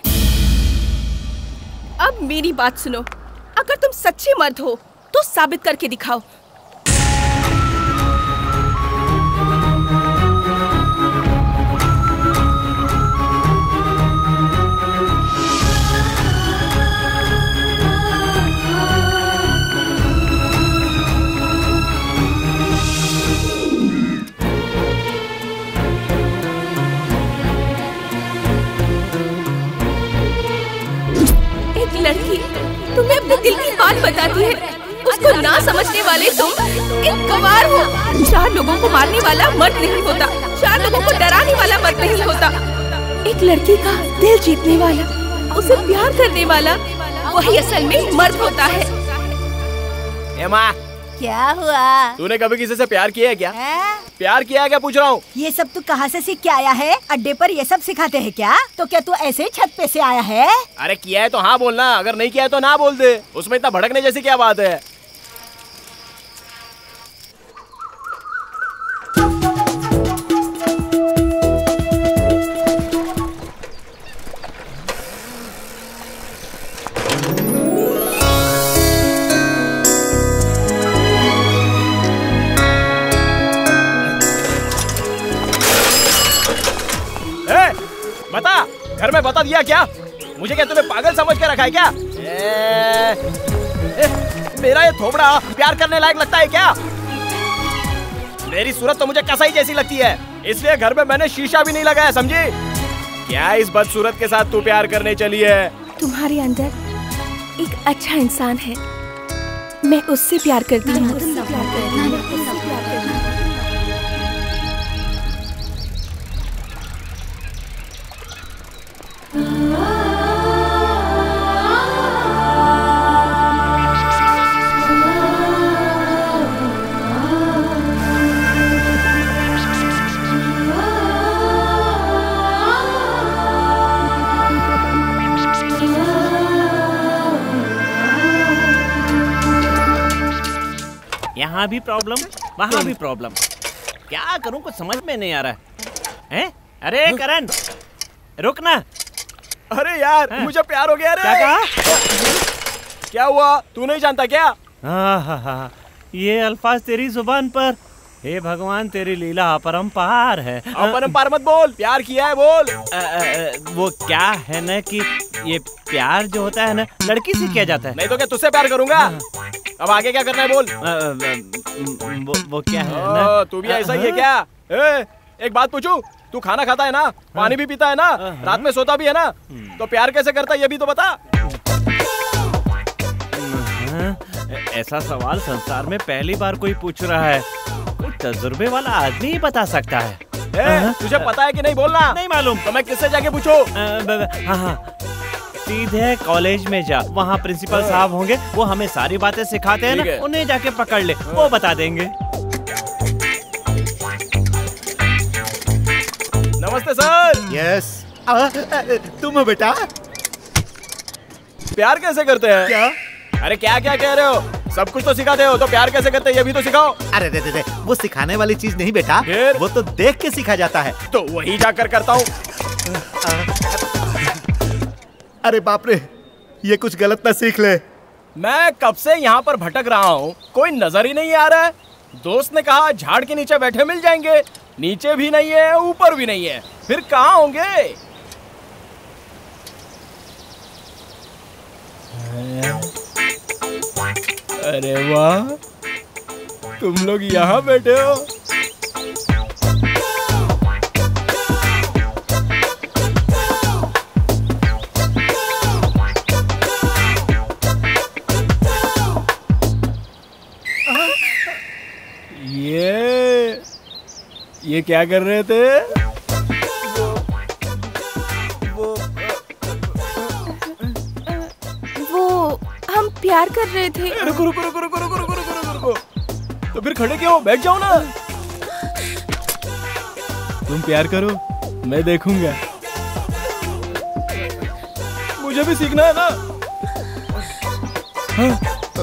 अब मेरी बात सुनो, अगर तुम सच्चे मर्द हो तो साबित करके दिखाओ। लड़की तुम्हें अपने दिल की बात बताती है, उसको ना समझने वाले तुम एक गंवार हो। चार लोगों को मारने वाला मर्द नहीं होता, चार लोगों को डराने वाला मर्द नहीं होता। एक लड़की का दिल जीतने वाला, उसे प्यार करने वाला, वही असल में मर्द होता है। ए माँ, क्या हुआ? तूने कभी किसी से प्यार किया है क्या? है? प्यार किया है क्या पूछ रहा हूँ? ये सब तू कहाँ से सीख के आया है? अड्डे पर ये सब सिखाते हैं क्या? तो क्या तू ऐसे छत पे से आया है? अरे किया है तो हाँ बोलना, अगर नहीं किया है तो ना बोल दे। उसमें इतना भड़कने जैसी क्या बात है? बता, घर में बता दिया क्या? मुझे क्या तुम्हें पागल समझ के रखा है क्या? ए, ए, मेरा ये थोबड़ा प्यार करने लायक लगता है क्या? मेरी सूरत तो मुझे कसाई जैसी लगती है, इसलिए घर में मैंने शीशा भी नहीं लगाया, समझी? क्या इस बदसूरत के साथ तू प्यार करने चली है? तुम्हारे अंदर एक अच्छा इंसान है, मैं उससे प्यार करती हूँ। यहाँ भी प्रॉब्लम, वहाँ भी प्रॉब्लम, क्या करूँ कुछ समझ में नहीं आ रहा है। हैं? अरे करण, रुक ना। अरे यार, हाँ? मुझे प्यार हो गया रे। क्या कहा? क्या हुआ? तू नहीं जानता क्या? हाँ हाँ हाँ, ये अल्फाज तेरी जुबान पर, हे भगवान तेरी लीला अपरंपार है। अपरंपार मत बोल, प्यार किया है बोल। आ, आ, वो क्या है ना कि ये प्यार जो होता है ना लड़की से किया जाता है। नहीं तो क्या तुझसे प्यार करूंगा? अब आगे क्या करना है बोल। आ, आ, वो, वो क्या है ना, तू भी ऐसा ही है क्या? ए, एक बात पूछूं, तू खाना खाता है ना, पानी भी पीता है ना, रात में सोता भी है ना, तो प्यार कैसे करता है ये भी तो बता। ऐसा सवाल संसार में पहली बार कोई पूछ रहा है, कोई तजुर्बे वाला आदमी ही बता सकता है। ए, तुझे पता है कि नहीं बोलना? नहीं मालूम। तो मैं किससे जाके पूछूं? हाँ हाँ, सीधे कॉलेज में जा, वहाँ प्रिंसिपल साहब होंगे, वो हमें सारी बातें सिखाते हैं ना, उन्हें जाके पकड़ ले, वो बता देंगे। नमस्ते सर। यस, तुम हो बेटा? प्यार कैसे करते हैं? क्या? अरे क्या क्या कह रहे हो? सब कुछ तो सिखाते हो, तो प्यार कैसे करते हैं ये भी तो सिखाओ। अरे दे दे दे, वो सिखाने वाली चीज नहीं बेटा, वो तो देख के सीखा जाता है। तो वही जाकर करता हूँ। अरे बाप रे, ये कुछ गलत ना सीख ले। मैं कब से यहाँ पर भटक रहा हूँ, कोई नजर ही नहीं आ रहा है। दोस्त ने कहा झाड़ के नीचे बैठे मिल जाएंगे, नीचे भी नहीं है, ऊपर भी नहीं है, फिर कहाँ होंगे? अरे वाह, तुम लोग यहाँ बैठे हो। ये ये क्या कर रहे थे? वो वो हम प्यार कर रहे थे। रुको रुको रुको रुको रुको रुको रुको रुको रुको। तो फिर खड़े क्यों? बैठ जाओ ना। तुम प्यार करो, मैं देखूंगा। मुझे भी सीखना है ना। हाँ।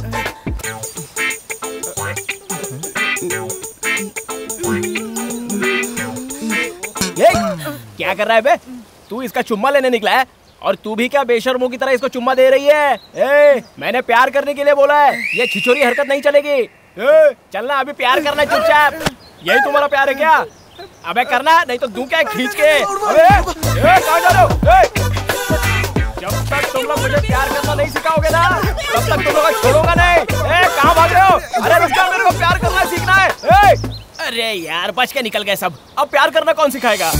ये क्या कर रहा है बे? तू इसका चुम्मा लेने निकला है और तू भी क्या बेशर्मों की तरह इसको चुम्मा दे रही है? ए, मैंने प्यार करने के लिए बोला है, ये छिछोरी हरकत नहीं चलेगी। ए, चलना अभी प्यार करना चुपचाप। यही तुम्हारा प्यार है क्या? अबे करना, नहीं तो दूं क्या खींच के। अबे ए, कहाँ जा रहे हो? ए, जब तक तुम लोग मुझे प्यार करना नहीं सिखाओगे ना, तब तक तुम लोग छोड़ूंगा नहीं। ए, कहाँ भाग रहे हो? अरे रुक जाओ, मेरे को प्यार करना सीखना है। ए, अरे यार बच के निकल गए सब। अब प्यार करना कौन सिखाएगा?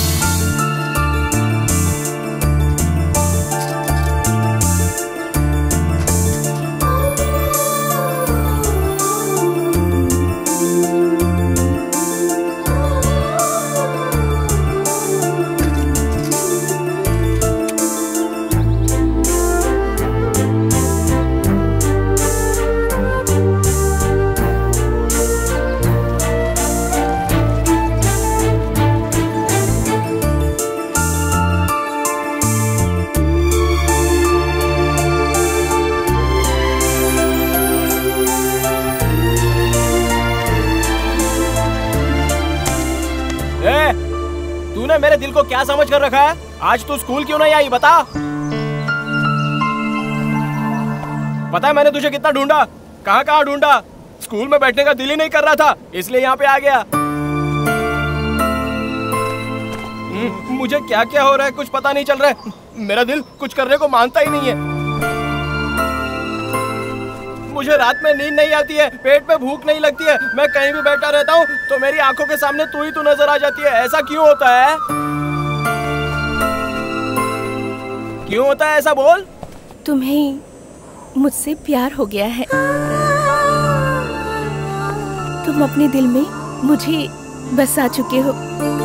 तूने मेरे दिल को क्या समझ कर रखा है? आज तू स्कूल क्यों नहीं आई बता? पता है मैंने तुझे कितना ढूंढा, कहाँ कहाँ ढूंढा। स्कूल में बैठने का दिल ही नहीं कर रहा था, इसलिए यहाँ पे आ गया। मुझे क्या क्या हो रहा है कुछ पता नहीं चल रहा है। मेरा दिल कुछ करने को मानता ही नहीं है। मुझे रात में नींद नहीं आती है, पेट में भूख नहीं लगती है। मैं कहीं भी बैठा रहता हूँ तो मेरी आंखों के सामने तू ही तू नजर आ जाती है। ऐसा क्यों होता है? क्यों होता है ऐसा? बोल। तुम्हें मुझसे प्यार हो गया है। तुम अपने दिल में मुझे बसा चुके हो।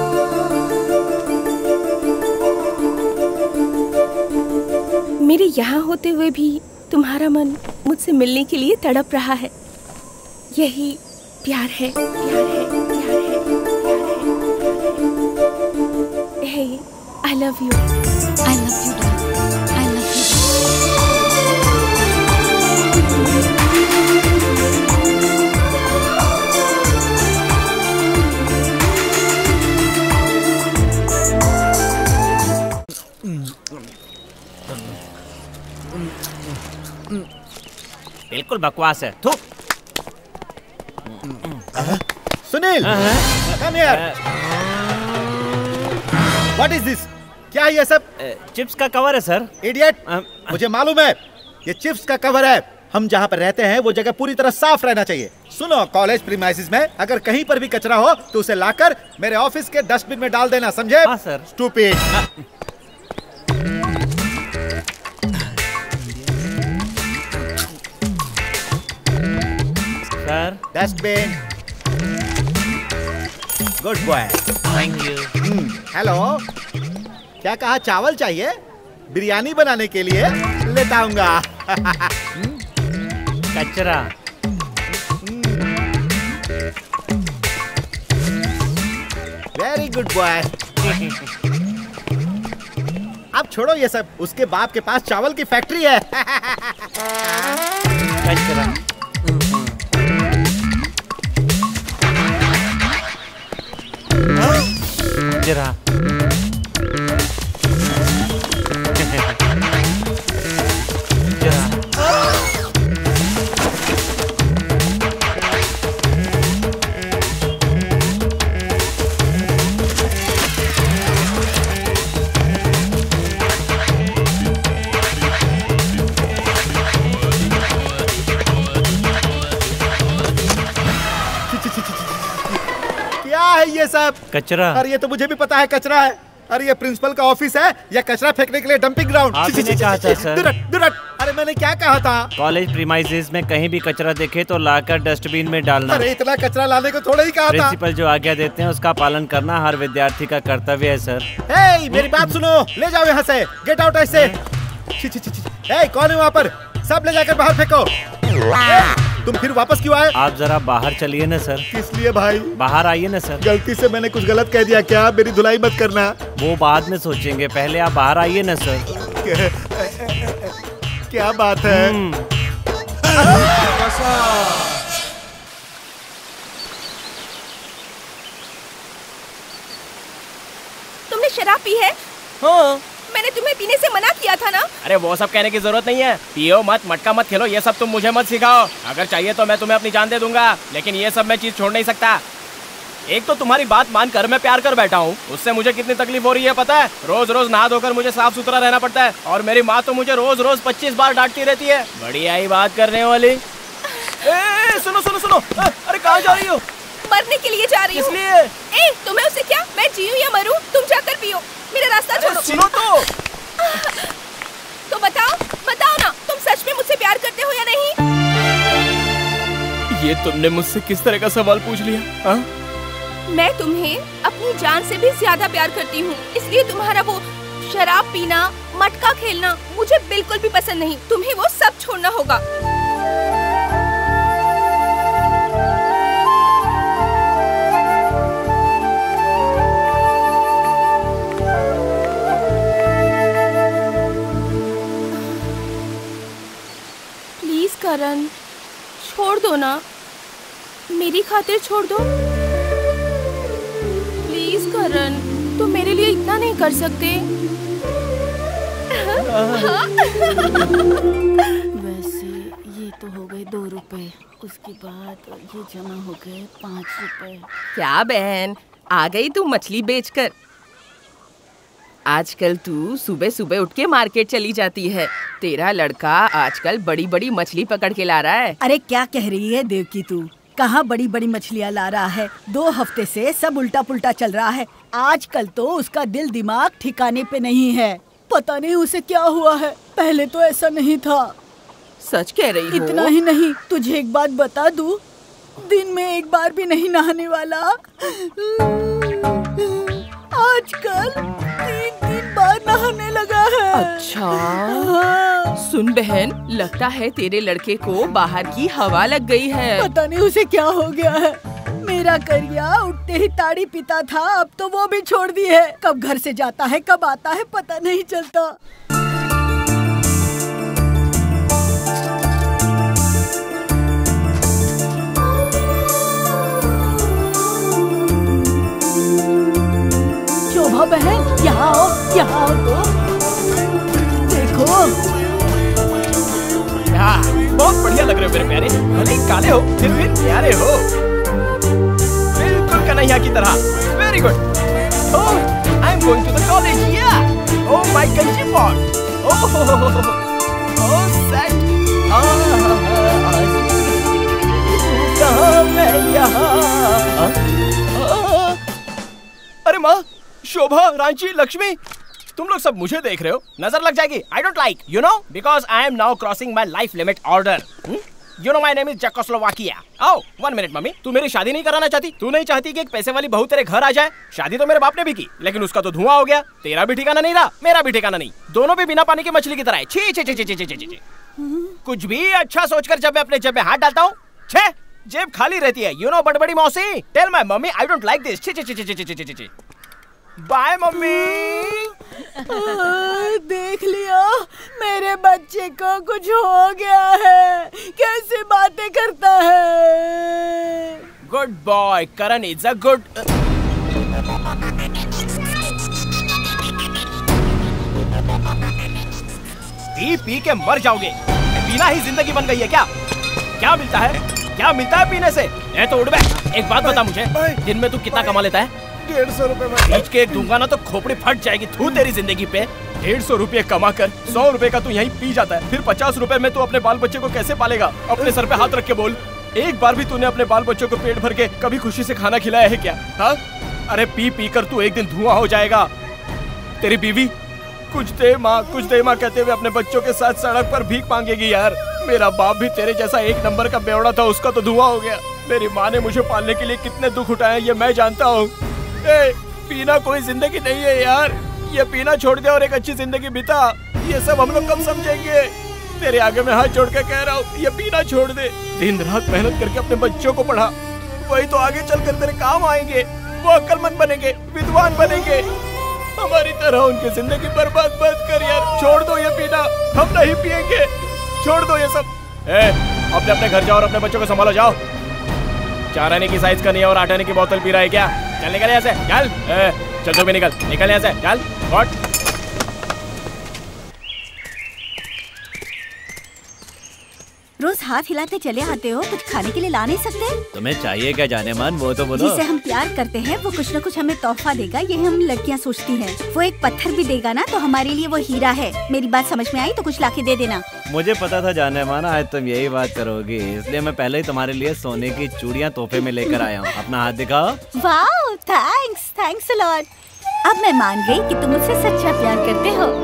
मेरे यहाँ होते हुए भी तुम्हारा मन मुझसे मिलने के लिए तड़प रहा है। यही प्यार है, प्यार है, प्यार है, प्यार है। Hey, I love you. I love you, darling. I love you. बिल्कुल बकवास है। थू। Sunil, come here. What is this? क्या है ये सब? चिप्स का कवर है सर। इडियट, मुझे मालूम है ये चिप्स का कवर है। हम जहाँ पर रहते हैं वो जगह पूरी तरह साफ रहना चाहिए। सुनो, कॉलेज प्रीमाइसेस में अगर कहीं पर भी कचरा हो तो उसे लाकर मेरे ऑफिस के डस्टबिन में डाल देना, समझे? हाँ sir. Stupid. Sir. Dustbin. Good boy. Thank you. Hello, क्या कहा? चावल चाहिए? बिरयानी बनाने के लिए लेता आऊंगा। कचरा। Very good boy. अब छोड़ो ये सब, उसके बाप के पास चावल की फैक्ट्री है। कचरा। जरा क्या है ये सब? कचरा। अरे ये तो मुझे भी पता है कचरा है। अरे ये प्रिंसिपल का ऑफिस है या कचरा फेंकने के लिए डंपिंग ग्राउंड? आपने कहा था सर। दुरट, दुरट। अरे मैंने क्या कहा था? कॉलेज प्रीमाइसेस में कहीं भी कचरा देखे तो लाकर डस्टबिन में डालना। अरे इतना कचरा लाने को थोड़ा ही कहा था। प्रिंसिपल जो आज्ञा देते हैं उसका पालन करना हर विद्यार्थी का कर्तव्य है सर। हे, मेरी बात सुनो, ले जाओ यहाँ से। गेट आउट ऐसे। हे, कौन है वहाँ पर? सब ले जाकर बाहर फेंको। तुम फिर वापस क्यों आए? आप जरा बाहर चलिए ना सर। किस लिए भाई? बाहर आइए ना सर। गलती से मैंने कुछ गलत कह दिया क्या? मेरी धुलाई मत करना। वो बाद में सोचेंगे, पहले आप बाहर आइए ना सर। क्या बात है? तुमने शराब पी है? हाँ। मैंने तुम्हें पीने से मना किया था ना। अरे वो सब कहने की जरूरत नहीं है। पियो मत, मटका मत खेलो, ये सब तुम मुझे मत सिखाओ। अगर चाहिए तो मैं तुम्हें अपनी जान दे दूंगा, लेकिन ये सब मैं चीज छोड़ नहीं सकता। एक तो तुम्हारी बात मानकर मैं प्यार कर बैठा हूँ, उससे मुझे कितनी तकलीफ हो रही है पता है? रोज रोज नहा धोकर मुझे साफ सुथरा रहना पड़ता है, और मेरी माँ तो मुझे रोज रोज पच्चीस बार डांटती रहती है। बढ़िया ही बात करने वाली। ए, सुनो सुनो सुनो, अरे कहाँ जा रही हो? मरने के लिए जा रही हूँ। इसलिए? ए, तुम्हें उससे क्या? मैं जीऊं या मरूं, तुम जाकर पियो। मेरा रास्ता छोड़ो। सुनो तो। तो बताओ, बताओ ना, तुम सच में मुझसे प्यार करते हो या नहीं? ये तुमने मुझसे किस तरह का सवाल पूछ लिया? हा? मैं तुम्हें अपनी जान से भी ज्यादा प्यार करती हूँ, इसलिए तुम्हारा वो शराब पीना, मटका खेलना मुझे बिल्कुल भी पसंद नहीं। तुम्हें वो सब छोड़ना होगा। प्लीज करण, छोड़ दो ना, मेरी खातिर छोड़ दो। प्लीज करण, तुम मेरे लिए इतना नहीं कर सकते? वैसे ये तो हो गए दो रुपए, उसके बाद ये जमा हो गए पाँच रुपए। क्या बहन, आ गई तू मछली बेचकर? आजकल तू सुबह सुबह उठ के मार्केट चली जाती है। तेरा लड़का आजकल बड़ी बड़ी मछली पकड़ के ला रहा है। अरे क्या कह रही है देवकी तू? कहाँ बड़ी बड़ी मछलियाँ ला रहा है? दो हफ्ते से सब उल्टा पुल्टा चल रहा है। आजकल तो उसका दिल दिमाग ठिकाने पे नहीं है। पता नहीं उसे क्या हुआ है, पहले तो ऐसा नहीं था। सच कह रही हो? इतना ही नहीं, तुझे एक बात बता दूं, दिन में एक बार भी नहीं नहाने वाला। आजकल तीन तीन बार नहाने लगा है। अच्छा। हाँ। सुन बहन, लगता है तेरे लड़के को बाहर की हवा लग गई है। पता नहीं उसे क्या हो गया है। मेरा करिया उठते ही ताड़ी पीता था, अब तो वो भी छोड़ दी है। कब घर से जाता है कब आता है पता नहीं चलता। शोभा बहन, यहाँ आओ, यहाँ आओ तो देखो। हाँ, बहुत बढ़िया लग रहे हो मेरे प्यारे। भले ही काले हो फिर भी प्यारे हो, बिल्कुल कन्हैया की तरह। Very good. Oh, I am going to the college. या ओह माय कंची पॉट। ओह ओह सेट। अरे माँ, शोभा, रांची, लक्ष्मी, तुम लोग सब मुझे देख रहे हो, नजर लग जाएगी। I don't like, you know, because I am now crossing my life limit order. You know my name is Czechoslovakia. आओ वन मिनट मम्मी, तू मेरी शादी नहीं कराना चाहती? तू नहीं चाहती कि एक पैसे वाली बहू तेरे घर आ जाए? शादी तो मेरे बाप ने भी की, लेकिन उसका तो धुआं हो गया। तेरा भी ठिकाना नहीं रहा, मेरा भी ठिकाना नहीं। दोनों भी बिना पानी की मछली की तरह है। छी छी छी छी छी छी छी। कुछ भी अच्छा सोचकर जब मैं अपने जेब में हाथ डालता हूँ, छे जेब खाली रहती है। यू नो बड़बड़ी मौसी, tell my mummy I don't like this. छी छी छी छी छी छी छी। Bye mummy. देख लिया, मेरे बच्चे को कुछ हो गया है। कैसे बातें करता है। Good boy Karan is a good. पी पी के मर जाओगे। पीना ही जिंदगी बन गई है क्या? क्या मिलता है, क्या मिलता है पीने से? ए तो उठ बे। एक बात बता मुझे, दिन में तू कितना कमा लेता है? डेढ़ सौ रुपए में खींच के एक दूंगा ना तो खोपड़ी फट जाएगी। थू तेरी जिंदगी पे। डेढ़ सौ रुपए कमा कर सौ रुपए का तू यहीं पी जाता है, फिर पचास रुपए में तू अपने बाल बच्चे को कैसे पालेगा? अपने सर पे हाथ रख के बोल, एक बार भी तूने अपने बाल बच्चों को पेट भर के कभी खुशी से खाना खिलाया है क्या? हाँ? अरे पी पी कर तू एक दिन धुआं हो जाएगा। तेरी बीवी कुछ दे माँ, कुछ दे माँ कहते हुए अपने बच्चों के साथ सड़क पर भीख मांगेगी। यार मेरा बाप भी तेरे जैसा एक नंबर का बेवड़ा था, उसका तो धुआं हो गया। मेरी माँ ने मुझे पालने के लिए कितने दुख उठाए ये मैं जानता हूँ। पीना कोई जिंदगी नहीं है यार, ये पीना छोड़ दे और एक अच्छी जिंदगी बिता। ये सब हम लोग कब समझेंगे? तेरे आगे मैं हाथ जोड़ के कह रहा हूँ, ये पीना छोड़ दे। दिन रात मेहनत करके अपने बच्चों को पढ़ा, वही तो आगे चलकर तेरे काम आएंगे। वो अक्लमंद बनेंगे, विद्वान बनेंगे। हमारी तरह उनकी जिंदगी बर्बाद मत कर यार। छोड़ दो ये पीना, हम नहीं पिएंगे। छोड़ दो ये सब। ए, अपने अपने घर जाओ और अपने बच्चों को संभालो। जाओ। चार आने की साइज का नहीं है और आठ आने की बोतल पी रहा है क्या? चल निकल यहाँ से, चल। ए, चल तू भी निकल, निकल यहाँ से, चल। व्हाट? रोज हाथ हिलाते चले आते हो, कुछ खाने के लिए ला नहीं सकते? तुम्हें चाहिए क्या जाने मन, वो तो बोलो। जिसे हम प्यार करते हैं वो कुछ न कुछ हमें तोहफा देगा, ये हम लड़कियां सोचती हैं। वो एक पत्थर भी देगा ना तो हमारे लिए वो हीरा है। मेरी बात समझ में आई तो कुछ लाके दे देना। मुझे पता था जाने माना आज तुम यही बात करोगी, इसलिए मैं पहले ही तुम्हारे लिए सोने की चूड़ियाँ तोहफे में लेकर आया हूँ। अपना हाथ दिखाओ। वाह, थैंक्स थैंक्स अ लॉट। अब मैं मान गई कि तुम मुझसे सच्चा प्यार करते हो।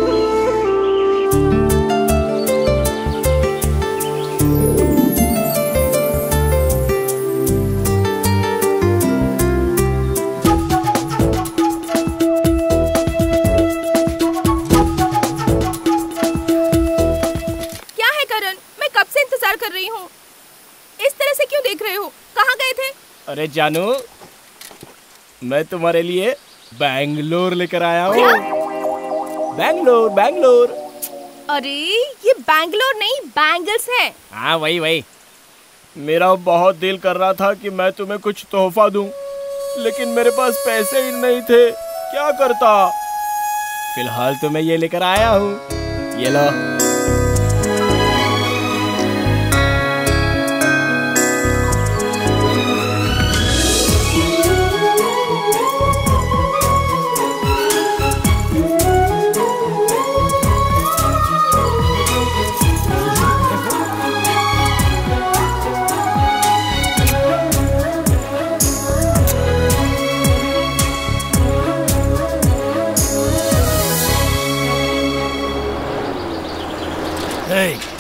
कर रही हूँ, इस तरह से क्यों देख रहे हो? कहाँ गए थे? अरे जानू, मैं तुम्हारे लिए बैंगलोर लेकर आया हूँ। बैंगलोर बैंगलोर। अरे ये बैंगलोर नहीं, बैंगल्स है। हाँ वही वही। मेरा बहुत दिल कर रहा था कि मैं तुम्हें कुछ तोहफा दूं, लेकिन मेरे पास पैसे ही नहीं थे। क्या करता? फिलहाल तो मैं ये लेकर आया हूँ, ये लो।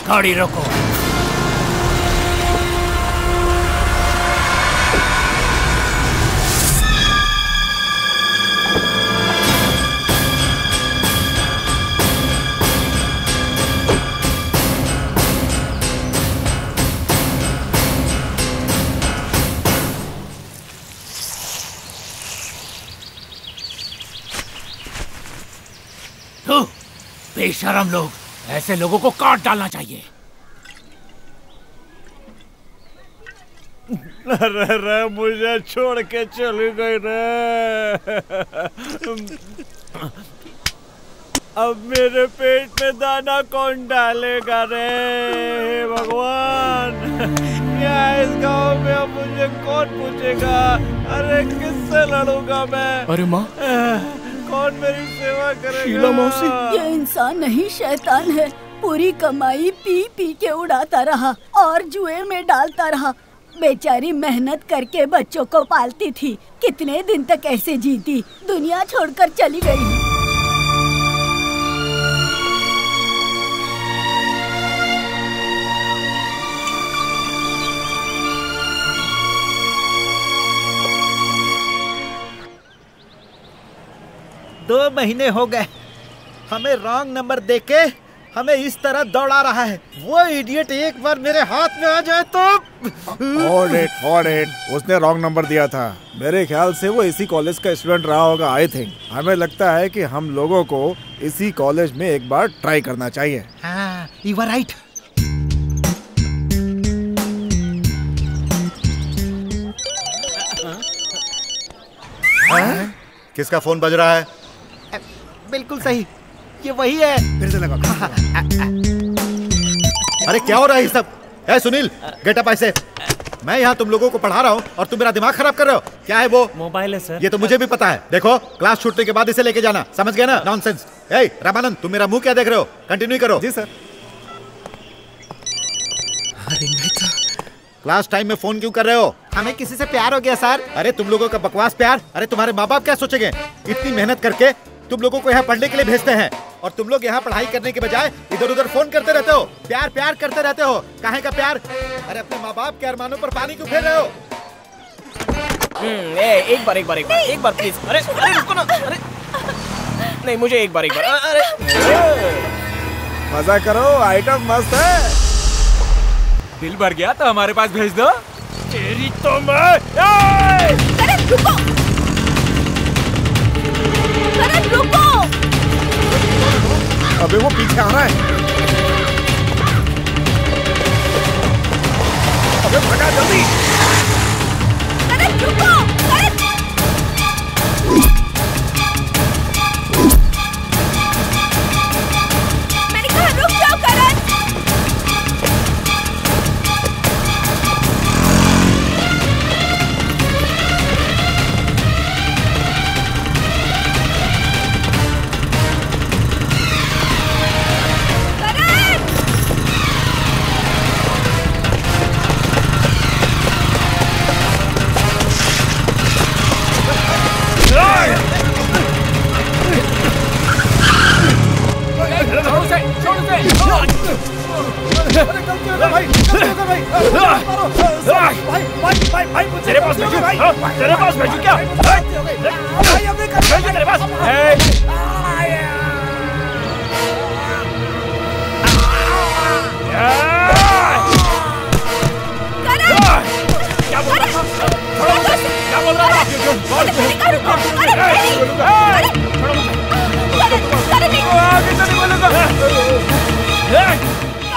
गाड़ी रोको। बेशरम लोग, ऐसे लोगों को काट डालना चाहिए। अरे रे मुझे छोड़ के चली गई रे। अब मेरे पेट में दाना कौन डालेगा रे भगवान। क्या इस गांव में अब मुझे कौन पूछेगा। अरे किससे लड़ूंगा मैं। अरे माँ, कौन मेरी सेवा करेगा। शीला मौसी, ये इंसान नहीं शैतान है। पूरी कमाई पी पी के उड़ाता रहा और जुए में डालता रहा। बेचारी मेहनत करके बच्चों को पालती थी। कितने दिन तक ऐसे जीती, दुनिया छोड़कर चली गई। दो महीने हो गए हमें रॉन्ग नंबर देके हमें इस तरह दौड़ा रहा है। वो इडियट एक बार मेरे हाथ में आ जाए तो। Hold it, hold it. उसने रॉन्ग नंबर दिया था। मेरे ख्याल से वो इसी कॉलेज का स्टूडेंट रहा होगा। आई थिंक हमें लगता है कि हम लोगों को इसी कॉलेज में एक बार ट्राई करना चाहिए। हाँ, you are right. हाँ? किसका फोन बज रहा है? बिल्कुल सही, ये वही है। फिर से लगा। अरे क्या हो रहा है ये सब? ए सुनील, गेट अप ऐसे। मैं यहाँ तुम लोगों को पढ़ा रहा हूँ और तुम मेरा दिमाग खराब कर रहे हो। क्या है वो? मोबाइल है सर। ये तो मुझे भी पता है। देखो, क्लास छूटने के बाद इसे लेके जाना, समझ गए ना? नॉनसेंस। ए रामानंद, तुम मेरा मुंह क्या देख रहे हो? कंटिन्यू करो। जी सर। क्लास टाइम में फोन क्यों कर रहे हो? हमें किसी से प्यार हो गया सर। अरे तुम लोगों का बकवास प्यार। अरे तुम्हारे माँ बाप क्या सोचेंगे? इतनी मेहनत करके तुम लोगों को यहाँ पढ़ने के लिए भेजते हैं और तुम लोग यहाँ पढ़ाई करने के बजाय इधर उधर फोन करते रहते हो, प्यार प्यार करते रहते हो। काहे का प्यार? अरे अपने माँ बाप के अरमानों पर पानी क्यों फेर रहे हो? ए, एक बार एक बार एक बार एक बार प्लीज। अरे अरे रुको ना। अरे नहीं, मुझे एक बार एक बार। अरे मजा करो, आइटम मस्त है। दिल भर गया तो हमारे पास भेज दो। तेरी तो मैं। करण रुको, करण रुको। अबे वो पीछे आ रहा है। अबे भगा जल्दी। करण रुको, करण। मैंने कहा रुक जाओ करण। तेरे पास भेजू? तेरे पास भेजू क्या? भेजू तेरे पास? क्या बोल रहा था? क्या बोल रहा था?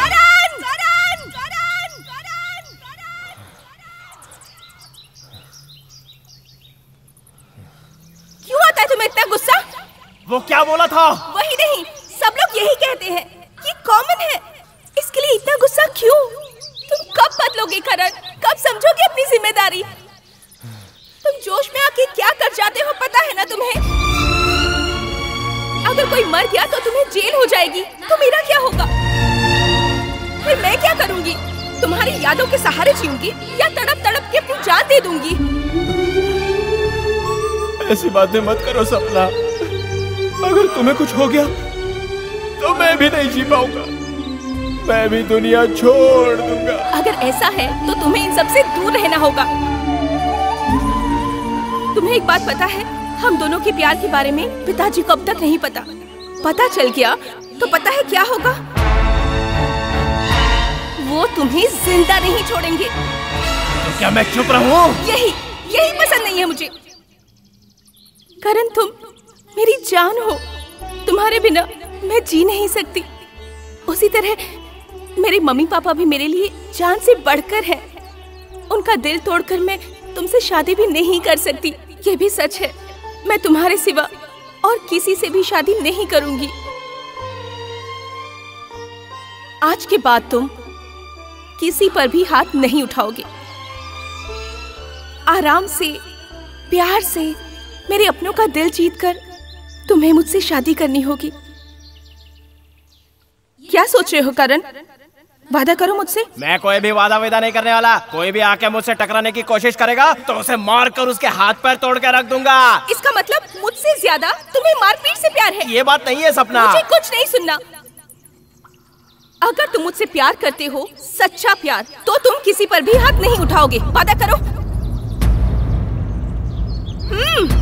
वो क्या बोला था? वही नहीं, सब लोग यही कहते हैं कि कॉमन है। इसके लिए इतना गुस्सा क्यों? तुम कब बदलोगे करण? कब समझोगे अपनी जिम्मेदारी? तुम जोश में आके क्या कर जाते हो पता है ना तुम्हें? अगर कोई मर गया तो तुम्हें जेल हो जाएगी, तो मेरा क्या होगा? फिर मैं क्या करूंगी? तुम्हारी यादों के सहारे जीऊंगी या तड़प तड़प के अपनी जान दे दूंगी? ऐसी बातें मत करो सपना। अगर तुम्हें कुछ हो गया तो मैं भी नहीं जी पाऊंगा। मैं भी दुनिया छोड़ दूंगा। अगर ऐसा है तो तुम्हें इन सबसे दूर रहना होगा। तुम्हें एक बात पता है, हम दोनों के प्यार के बारे में पिताजी को अब तक नहीं पता। पता चल गया तो पता है क्या होगा? वो तुम्हें जिंदा नहीं छोड़ेंगे। तो क्या मैं चुप रहूं? यही यही पसंद नहीं है मुझे। करण, तुम मेरी जान हो। तुम्हारे बिना मैं जी नहीं सकती। उसी तरह मेरे मम्मी पापा भी मेरे लिए जान से बढ़कर हैं। उनका दिल तोड़कर मैं तुमसे शादी भी नहीं कर सकती। ये भी सच है, मैं तुम्हारे सिवा और किसी से भी शादी नहीं करूंगी। आज के बाद तुम किसी पर भी हाथ नहीं उठाओगे। आराम से, प्यार से मेरे अपनों का दिल जीतकर तुम्हें मुझसे शादी करनी होगी। क्या सोच रहे हो करण? वादा करो मुझसे। मैं कोई भी वादा वादा नहीं करने वाला। कोई भी आके मुझसे टकराने की कोशिश करेगा तो उसे मार कर उसके हाथ पैर तोड़ के रख दूंगा। इसका मतलब मुझसे ज्यादा तुम्हें मारपीट से प्यार है? ये बात नहीं है सपना। मुझे कुछ नहीं सुनना। अगर तुम मुझसे प्यार करते हो, सच्चा प्यार, तो तुम किसी पर भी हाथ नहीं उठाओगे। वादा करो। हम्म।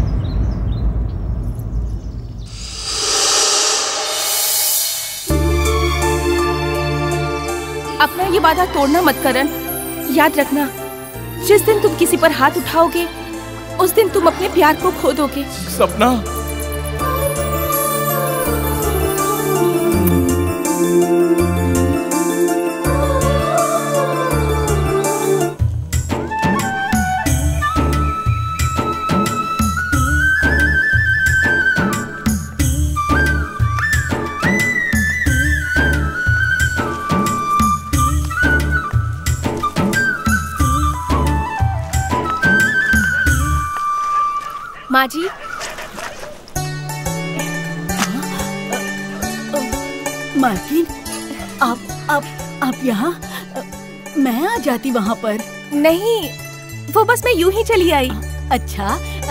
अपना ये वादा तोड़ना मत करण। याद रखना, जिस दिन तुम किसी पर हाथ उठाओगे उस दिन तुम अपने प्यार को खो दोगे। सपना, माँ जी, मालकिन, आप आप आप यहाँ? मैं आ जाती वहाँ पर। नहीं, वो बस मैं यूं ही चली आई। अच्छा,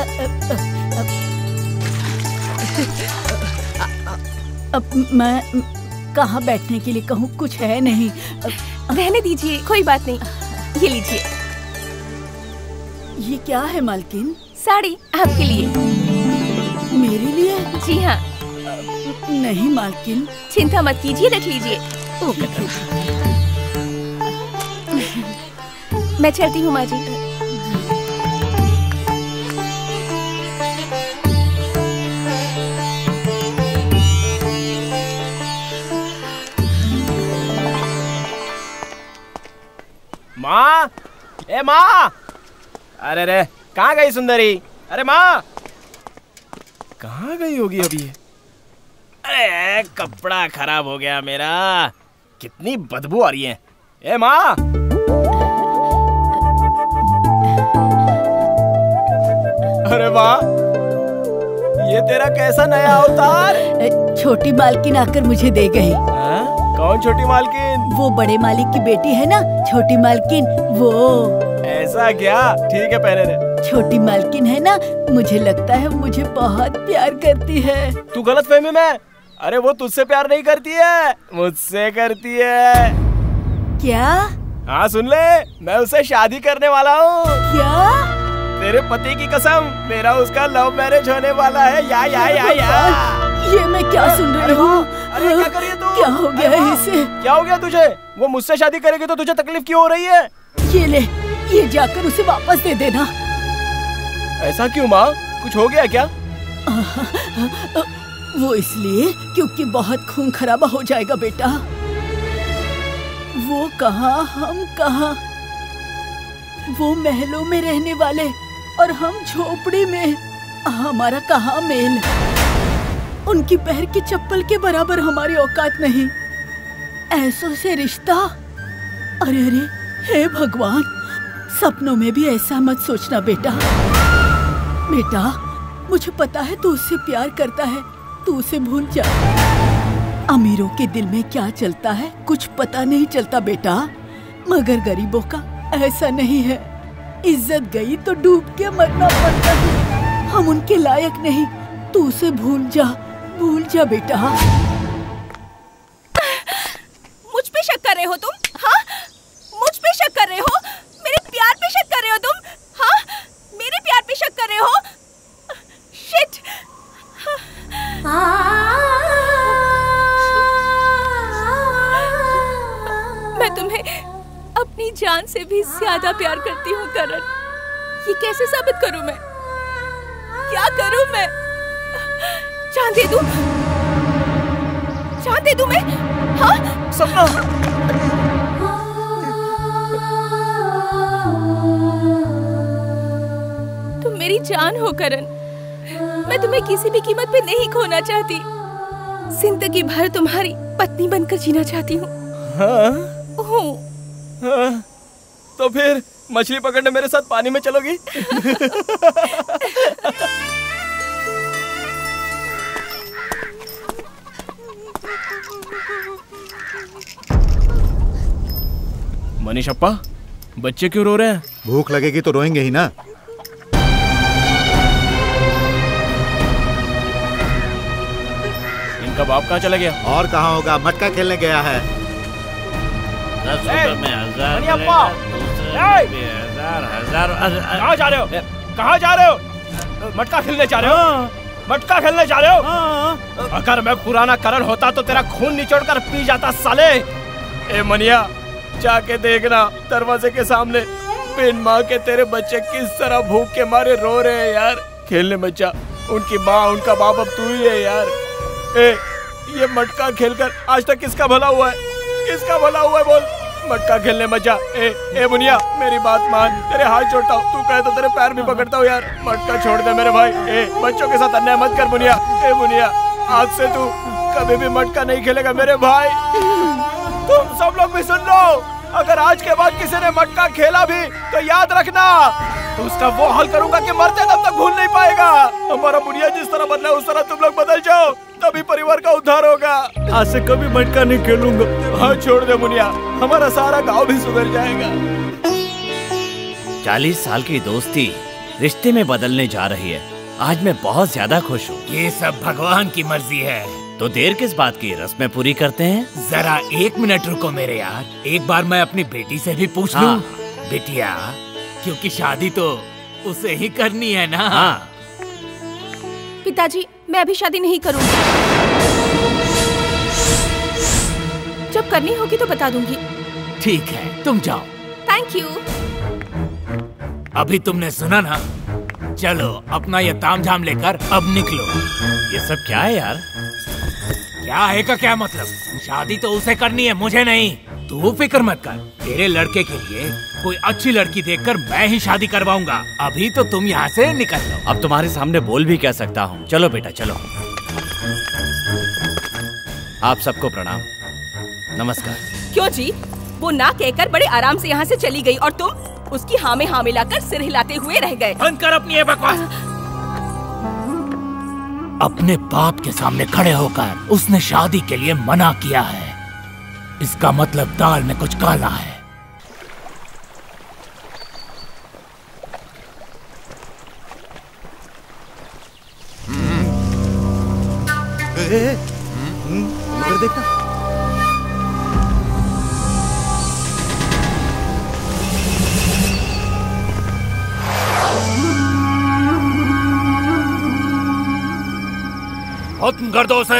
अब मैं कहाँ बैठने के लिए कहूँ? कुछ है नहीं। रहने दीजिए, कोई बात नहीं। ये लीजिए। ये क्या है मालकिन? साड़ी आपके लिए। मेरे लिए? जी हाँ। नहीं मालकिन। चिंता मत कीजिए, रख लीजिए। मैं चलती हूँ माँ जी। माँ, ए माँ, अरे रे, कहाँ गई सुंदरी? अरे माँ, कहाँ गई होगी अभी? अरे कपड़ा खराब हो गया मेरा। कितनी बदबू आ रही है। ए माँ, अरे माँ, ये तेरा कैसा नया अवतार? छोटी मालकिन आकर मुझे दे गई। हाँ? कौन छोटी मालकिन? वो बड़े मालिक की बेटी है ना, छोटी मालकिन। वो ऐसा क्या? ठीक है, पहने दे। छोटी मालकिन है ना, मुझे लगता है मुझे बहुत प्यार करती है। तू गलत फहमी में। अरे वो तुझसे प्यार नहीं करती है, मुझसे करती है। क्या? हाँ सुन ले, मैं उससे शादी करने वाला हूँ। क्या? तेरे पति की कसम, मेरा उसका लव मैरिज होने वाला है। या या या या। ये मैं क्या सुन रही हूँ? अरे क्या कर रही है तू? क्या हो गया है इसे? क्या हो गया तुझे? वो मुझसे शादी करेगी तो तुझे तकलीफ क्यों हो रही है? ये ले, ये जाकर उसे वापस दे देना। ऐसा क्यों माँ? कुछ हो गया क्या? वो इसलिए क्योंकि बहुत खून खराबा हो जाएगा बेटा। वो कहाँ, हम कहाँ? वो महलों में रहने वाले और हम झोपड़ी में। हमारा कहाँ मेल? उनकी पैर की चप्पल के बराबर हमारी औकात नहीं। ऐसों से रिश्ता? अरे अरे, हे भगवान, सपनों में भी ऐसा मत सोचना बेटा। बेटा, मुझे पता है तू उससे प्यार करता है, तू उसे भूल जा। अमीरों के दिल में क्या चलता है कुछ पता नहीं चलता बेटा, मगर गरीबों का ऐसा नहीं है। इज्जत गई तो डूब के मरना पड़ता है। हम उनके लायक नहीं, तू उसे भूल जा, भूल जा बेटा। मुझ जान से भी ज्यादा प्यार करती हूँ करण। ये कैसे साबित करूँ मैं? क्या करूँ मैं? जान दे दूँ? जान दे दूँ मैं? हाँ? सपना। तुम मेरी जान हो करण। मैं तुम्हें किसी भी कीमत पे नहीं खोना चाहती। जिंदगी भर तुम्हारी पत्नी बनकर जीना चाहती हूँ। हाँ? हूँ। हाँ? तो फिर मछली पकड़ने मेरे साथ पानी में चलोगी? मनीष अप्पा, बच्चे क्यों रो रहे हैं? भूख लगेगी तो रोएंगे ही ना। इनका बाप कहाँ चला गया? और कहाँ होगा, मटका खेलने गया है। दस रुपए में हजार, मनी अप्पा, हजार हजार। कहाँ जा रहे हो? कहाँ जा रहे हो? मटका खेलने जा रहे हो? मटका खेलने जा रहे हो? अगर मैं पुराना करण होता तो तेरा खून निचोड़ कर पी जाता साले। ए मनिया, जाके देखना दरवाजे के सामने बिन माँ के तेरे बच्चे किस तरह भूख के मारे रो रहे हैं यार। खेलने में जा, उनकी माँ उनका बाप अब तू ही है यार। ए, ये मटका खेलकर आज तक किसका भला हुआ है? किसका भला हुआ है बोल? मटका खेलने में जा। ए, ए मुनिया, मेरी बात मान, तेरे हाथ जोड़ता हूँ, तू कहे तो तेरे पैर भी पकड़ता हूँ यार। मटका छोड़ दे मेरे भाई। ए, बच्चों के साथ अन्याय मत कर मुनिया। ए मुनिया, आज से तू कभी भी मटका नहीं खेलेगा मेरे भाई। तुम सब लोग भी सुन लो, अगर आज के बाद किसी ने मटका खेला भी तो याद रखना, तो उसका वो हाल करूंगा कि मरते तब तक भूल नहीं पाएगा। हमारा मुनिया जिस तरह बदला उस तरह तुम लोग बदल जाओ, तभी परिवार का उद्धार होगा। आज से कभी मटका नहीं खेलूंगा। हाँ छोड़ दे मुनिया, हमारा सारा गांव भी सुधर जाएगा। चालीस साल की दोस्ती रिश्ते में बदलने जा रही है। आज मैं बहुत ज्यादा खुश हूँ। ये सब भगवान की मर्जी है। तो देर किस बात की, रस्में पूरी करते हैं। जरा एक मिनट रुको मेरे यार, एक बार मैं अपनी बेटी से भी पूछ लूं। बिटिया, क्योंकि शादी तो उसे ही करनी है ना। हाँ। पिताजी, मैं अभी शादी नहीं करूंगी। जब करनी होगी तो बता दूंगी। ठीक है, तुम जाओ। Thank you. अभी तुमने सुना ना, चलो अपना ये तामझाम लेकर अब निकलो। ये सब क्या है यार? क्या है का क्या मतलब? शादी तो उसे करनी है, मुझे नहीं। तू फिक्र मत कर, तेरे लड़के के लिए कोई अच्छी लड़की देखकर मैं ही शादी करवाऊंगा। अभी तो तुम यहाँ से निकल लो। अब तुम्हारे सामने बोल भी कह सकता हूँ। चलो बेटा चलो। आप सबको प्रणाम, नमस्कार। क्यों जी? वो ना कहकर बड़े आराम से यहाँ से चली गई और तुम उसकी हाँ में हाँ मिलाकर सिर हिलाते हुए रह गए। बंद कर अपनी ये बकवास। अपने बाप के सामने खड़े होकर उसने शादी के लिए मना किया है, इसका मतलब दाल में कुछ काला है। उधर देखना। खत्म कर दो उसे।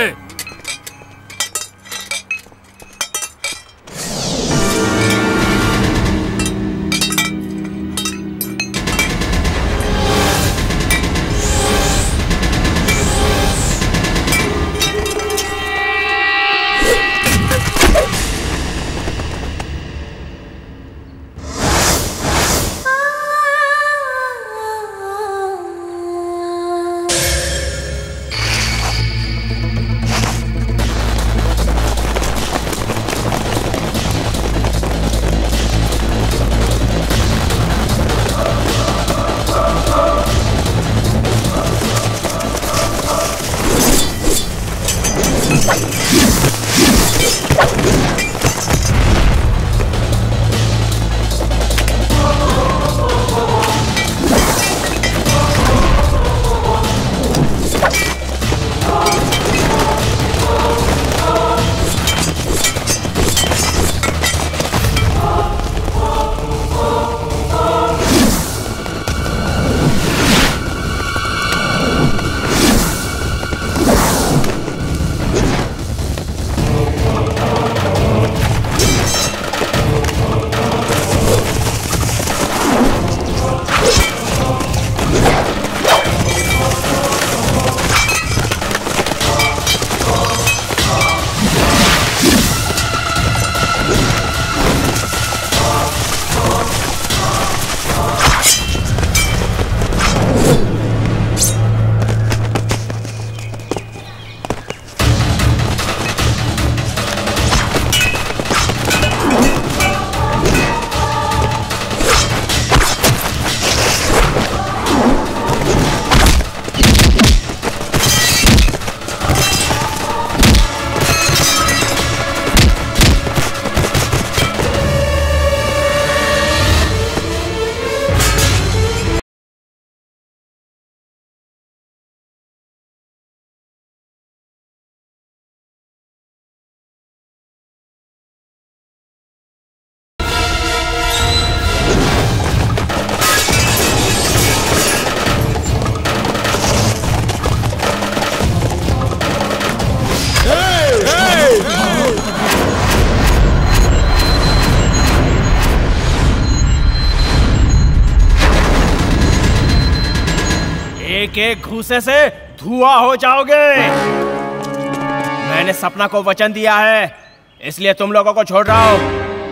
एक एक घूसे से धुआं हो जाओगे। मैंने सपना को वचन दिया है, इसलिए तुम लोगों को छोड़ रहा हूं।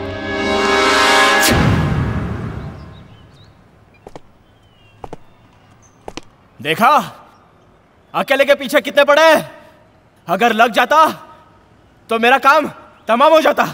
देखा अकेले के पीछे कितने पड़े? अगर लग जाता तो मेरा काम तमाम हो जाता।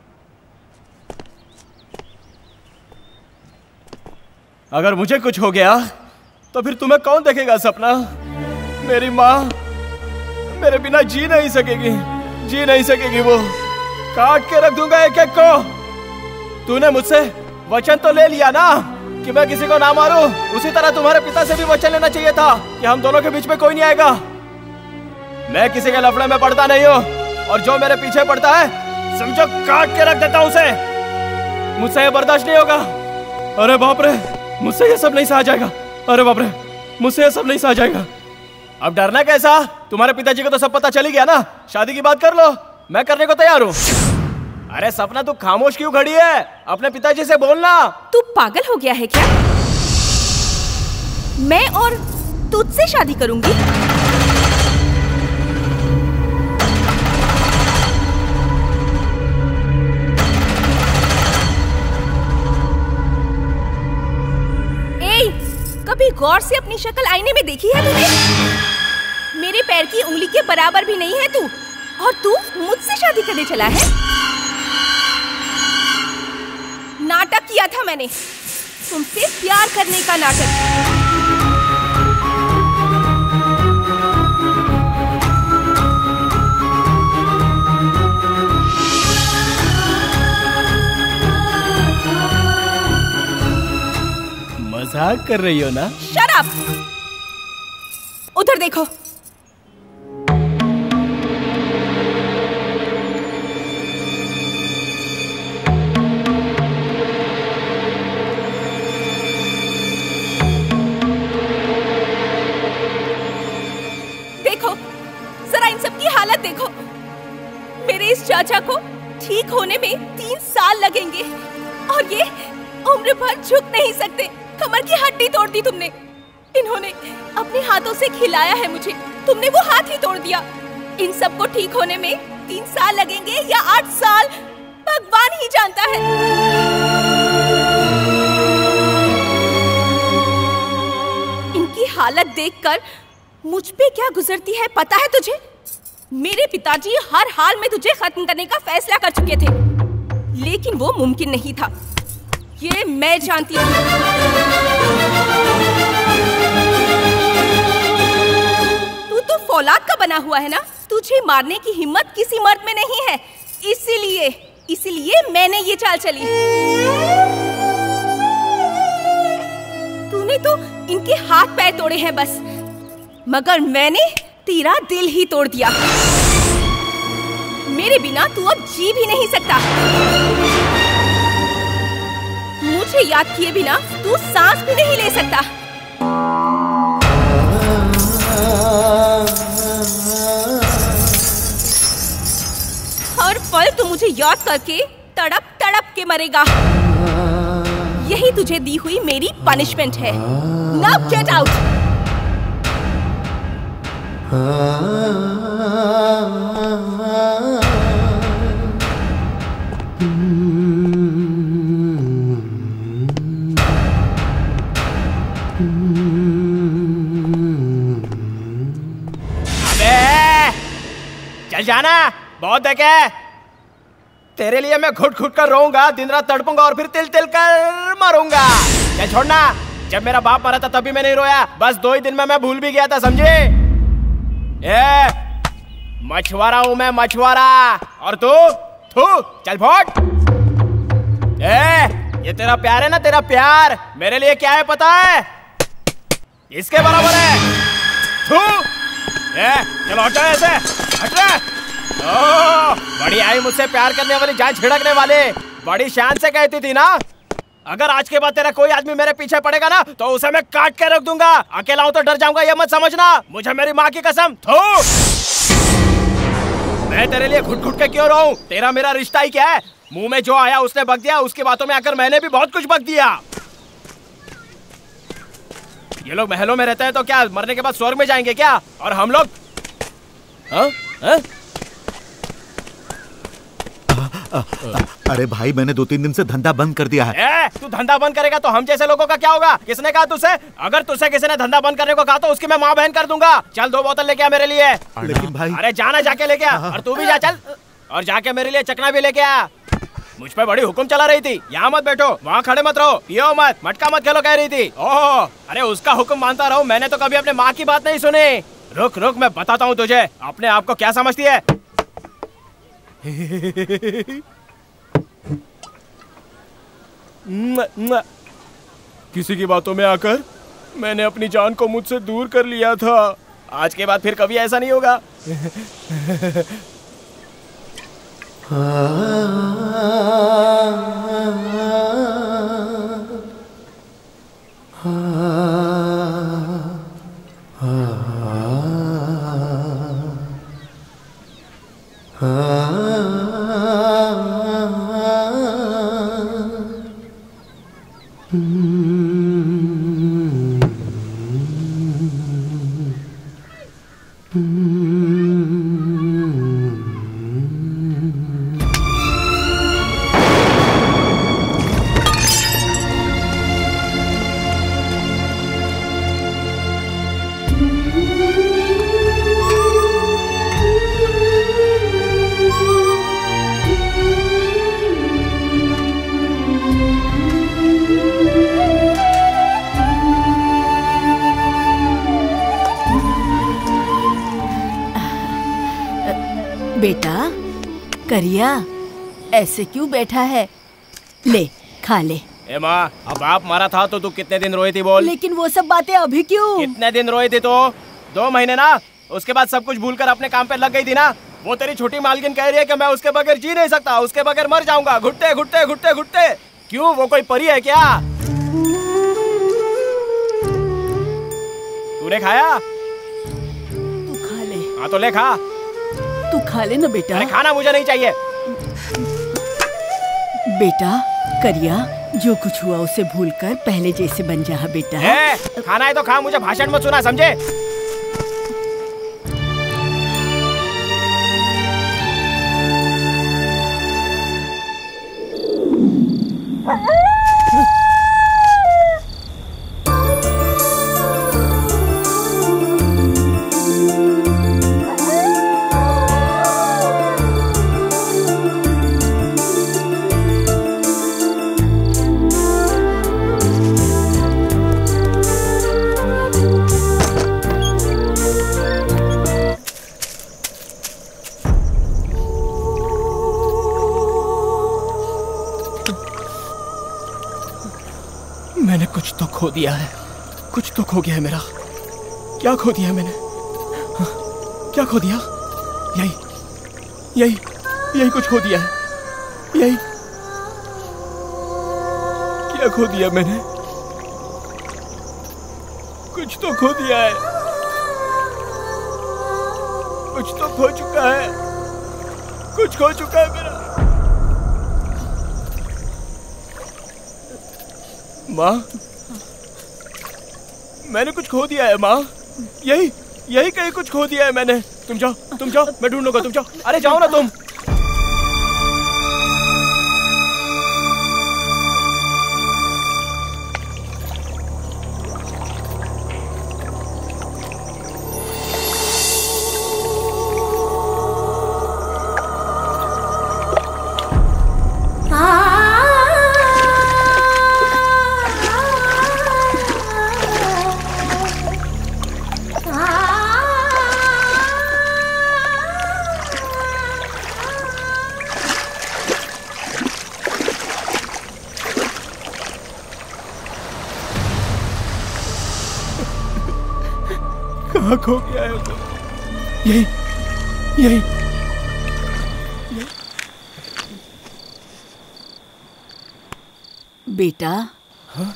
अगर मुझे कुछ हो गया तो फिर तुम्हें कौन देखेगा सपना? मेरी माँ मेरे बिना जी नहीं सकेगी, जी नहीं सकेगी। वो काट के रख दूंगा एक एक को। तूने मुझसे वचन तो ले लिया ना कि मैं किसी को ना मारूं। उसी तरह तुम्हारे पिता से भी वचन लेना चाहिए था कि हम दोनों के बीच में कोई नहीं आएगा। मैं किसी के लफड़े में पड़ता नहीं हूँ, और जो मेरे पीछे पड़ता है समझो काट के रख देता हूँ उसे। मुझसे ये बर्दाश्त नहीं होगा। अरे बाप रे, मुझसे ये सब नहीं सहा जाएगा। अरे बाप रे, मुझसे ये सब नहीं सहा जाएगा। अब डरना कैसा? तुम्हारे पिताजी को तो सब पता चल ही गया ना। शादी की बात कर लो, मैं करने को तैयार हूँ। अरे सपना, तू खामोश क्यों खड़ी है? अपने पिताजी से बोलना। तू पागल हो गया है क्या? मैं और तुझसे शादी करूंगी? ए, कभी गौर से अपनी शक्ल आईने में देखी है तूने? मेरे पैर की उंगली के बराबर भी नहीं है तू, और तू मुझसे शादी करने चला है? नाटक किया था मैंने, तुमसे प्यार करने का नाटक। मजाक कर रही हो ना? Shut up! उधर देखो। देखो, मेरे इस चाचा को ठीक होने में तीन साल लगेंगे, और ये उम्र भर झुक नहीं सकते। कमर की हड्डी तोड़ दी तुमने। इन्होंने अपने हाथों से खिलाया है मुझे, तुमने वो हाथ ही तोड़ दिया। इन सब को ठीक होने में तीन साल लगेंगे या आठ साल, भगवान ही जानता है। इनकी हालत देखकर मुझ पे क्या गुजरती है पता है तुझे? मेरे पिताजी हर हाल में तुझे खत्म करने का फैसला कर चुके थे, लेकिन वो मुमकिन नहीं था, ये मैं जानती हूँ। तू तो फौलाद का बना हुआ है ना, तुझे मारने की हिम्मत किसी मर्द में नहीं है, इसीलिए इसीलिए मैंने ये चाल चली। तूने तो इनके हाथ पैर तोड़े हैं बस, मगर मैंने तेरा दिल ही तोड़ दिया। मेरे बिना तू अब जी भी नहीं सकता। मुझे याद किए बिना तू सांस भी नहीं ले सकता। हर पल तू मुझे याद करके तड़प तड़प के मरेगा। यही तुझे दी हुई मेरी पनिशमेंट है। Now get out. चल जाना, बहुत देखे। तेरे लिए मैं घुट घुट कर रोऊंगा, दिन रात तड़पूंगा और फिर तिल तिल कर मरूंगा। चल छोड़ना, जब मेरा बाप मरा था तभी मैं नहीं रोया, बस दो ही दिन में मैं भूल भी गया था, समझे? ए, मछुआरा हूं मैं, मछुआरा। और तू तू चल फोट। ए, ये तेरा प्यार है ना, तेरा प्यार मेरे लिए क्या है पता है? इसके बराबर है। तू ए, चलो हट जा ऐसे, हट जा। ओ, बड़ी आई मुझसे प्यार करने वाली, जान छिड़कने वाले, बड़ी शान से कहती थी ना, अगर आज के बाद तेरा कोई आदमी मेरे पीछे पड़ेगा ना तो उसे मैं काट के रख दूंगा। अकेला हूं तो डर जाऊंगा, ये मत समझना। मुझे मेरी माँ की कसम। थू, मैं तेरे लिए घुट घुट के क्यों रहूं? तेरा मेरा रिश्ता ही क्या है? मुंह में जो आया उसने बक दिया, उसकी बातों में आकर मैंने भी बहुत कुछ बक दिया। ये लोग महलों में रहते हैं तो क्या मरने के बाद स्वर्ग में जाएंगे क्या? और हम लोग हाँ? हाँ? अरे भाई मैंने दो तीन दिन से धंधा बंद कर दिया है। ए, तू धंधा बंद करेगा तो हम जैसे लोगों का क्या होगा? किसने कहा तुझसे? अगर तुझसे किसी ने धंधा बंद करने को कहा तो उसकी मैं माँ बहन कर दूंगा। चल दो बोतल लेके आ मेरे लिए। लेकिन भाई अरे जाना जाके लेके आ। और तू भी जा चल और जाके मेरे लिए चकना भी लेके आ। मुझ पे बड़ी हुक्म चला रही थी, यहाँ मत बैठो, वहाँ खड़े मत रहो, पियो मत, मटका मत खेलो कह रही थी। ओह अरे उसका हुक्म मानता रहो, मैंने तो कभी अपने माँ की बात नहीं सुनी। रुक रुक मैं बताता हूँ तुझे, अपने आप को क्या समझती है? किसी की बातों में आकर मैंने अपनी जान को मुझसे दूर कर लिया था। आज के बाद फिर कभी ऐसा नहीं होगा। बेटा करिया ऐसे क्यों बैठा है? ले खा ले। ए माँ, अब बाप मारा था तो तू कितने दिन रोई थी बोल? लेकिन वो सब बातें अभी क्यों? कितने दिन रोई थी तो? दो महीने ना। उसके बाद सब कुछ भूलकर अपने काम पे लग गई थी ना। वो तेरी छोटी मालकिन कह रही है कि मैं उसके बगैर जी नहीं सकता, उसके बगैर मर जाऊंगा। घुटते घुटते घुटते घुटते। क्यों, वो कोई परी है क्या? तूने खाया? तू खा ले। हाँ तो ले खा। तू खा ले ना बेटा। अरे खाना मुझे नहीं चाहिए। बेटा करिया, जो कुछ हुआ उसे भूलकर पहले जैसे बन जा बेटा। ए, खाना है तो खा, मुझे भाषण मत सुना, समझे? मैंने कुछ तो खो दिया है, कुछ तो खो गया है मेरा। क्या खो दिया है मैंने? हाँ, क्या खो दिया? यही यही यही कुछ खो दिया है। यही क्या खो दिया मैंने? कुछ तो खो दिया है, कुछ तो खो चुका है, कुछ खो चुका है मेरा। माँ, मैंने कुछ खो दिया है माँ। यही यही कहीं कुछ खो दिया है मैंने। तुम जाओ, तुम जाओ, मैं ढूंढूंगा, तुम जाओ। अरे जाओ ना तुम। कहाँ खो गया है वो? यही यही यही। बेटा। हाँ?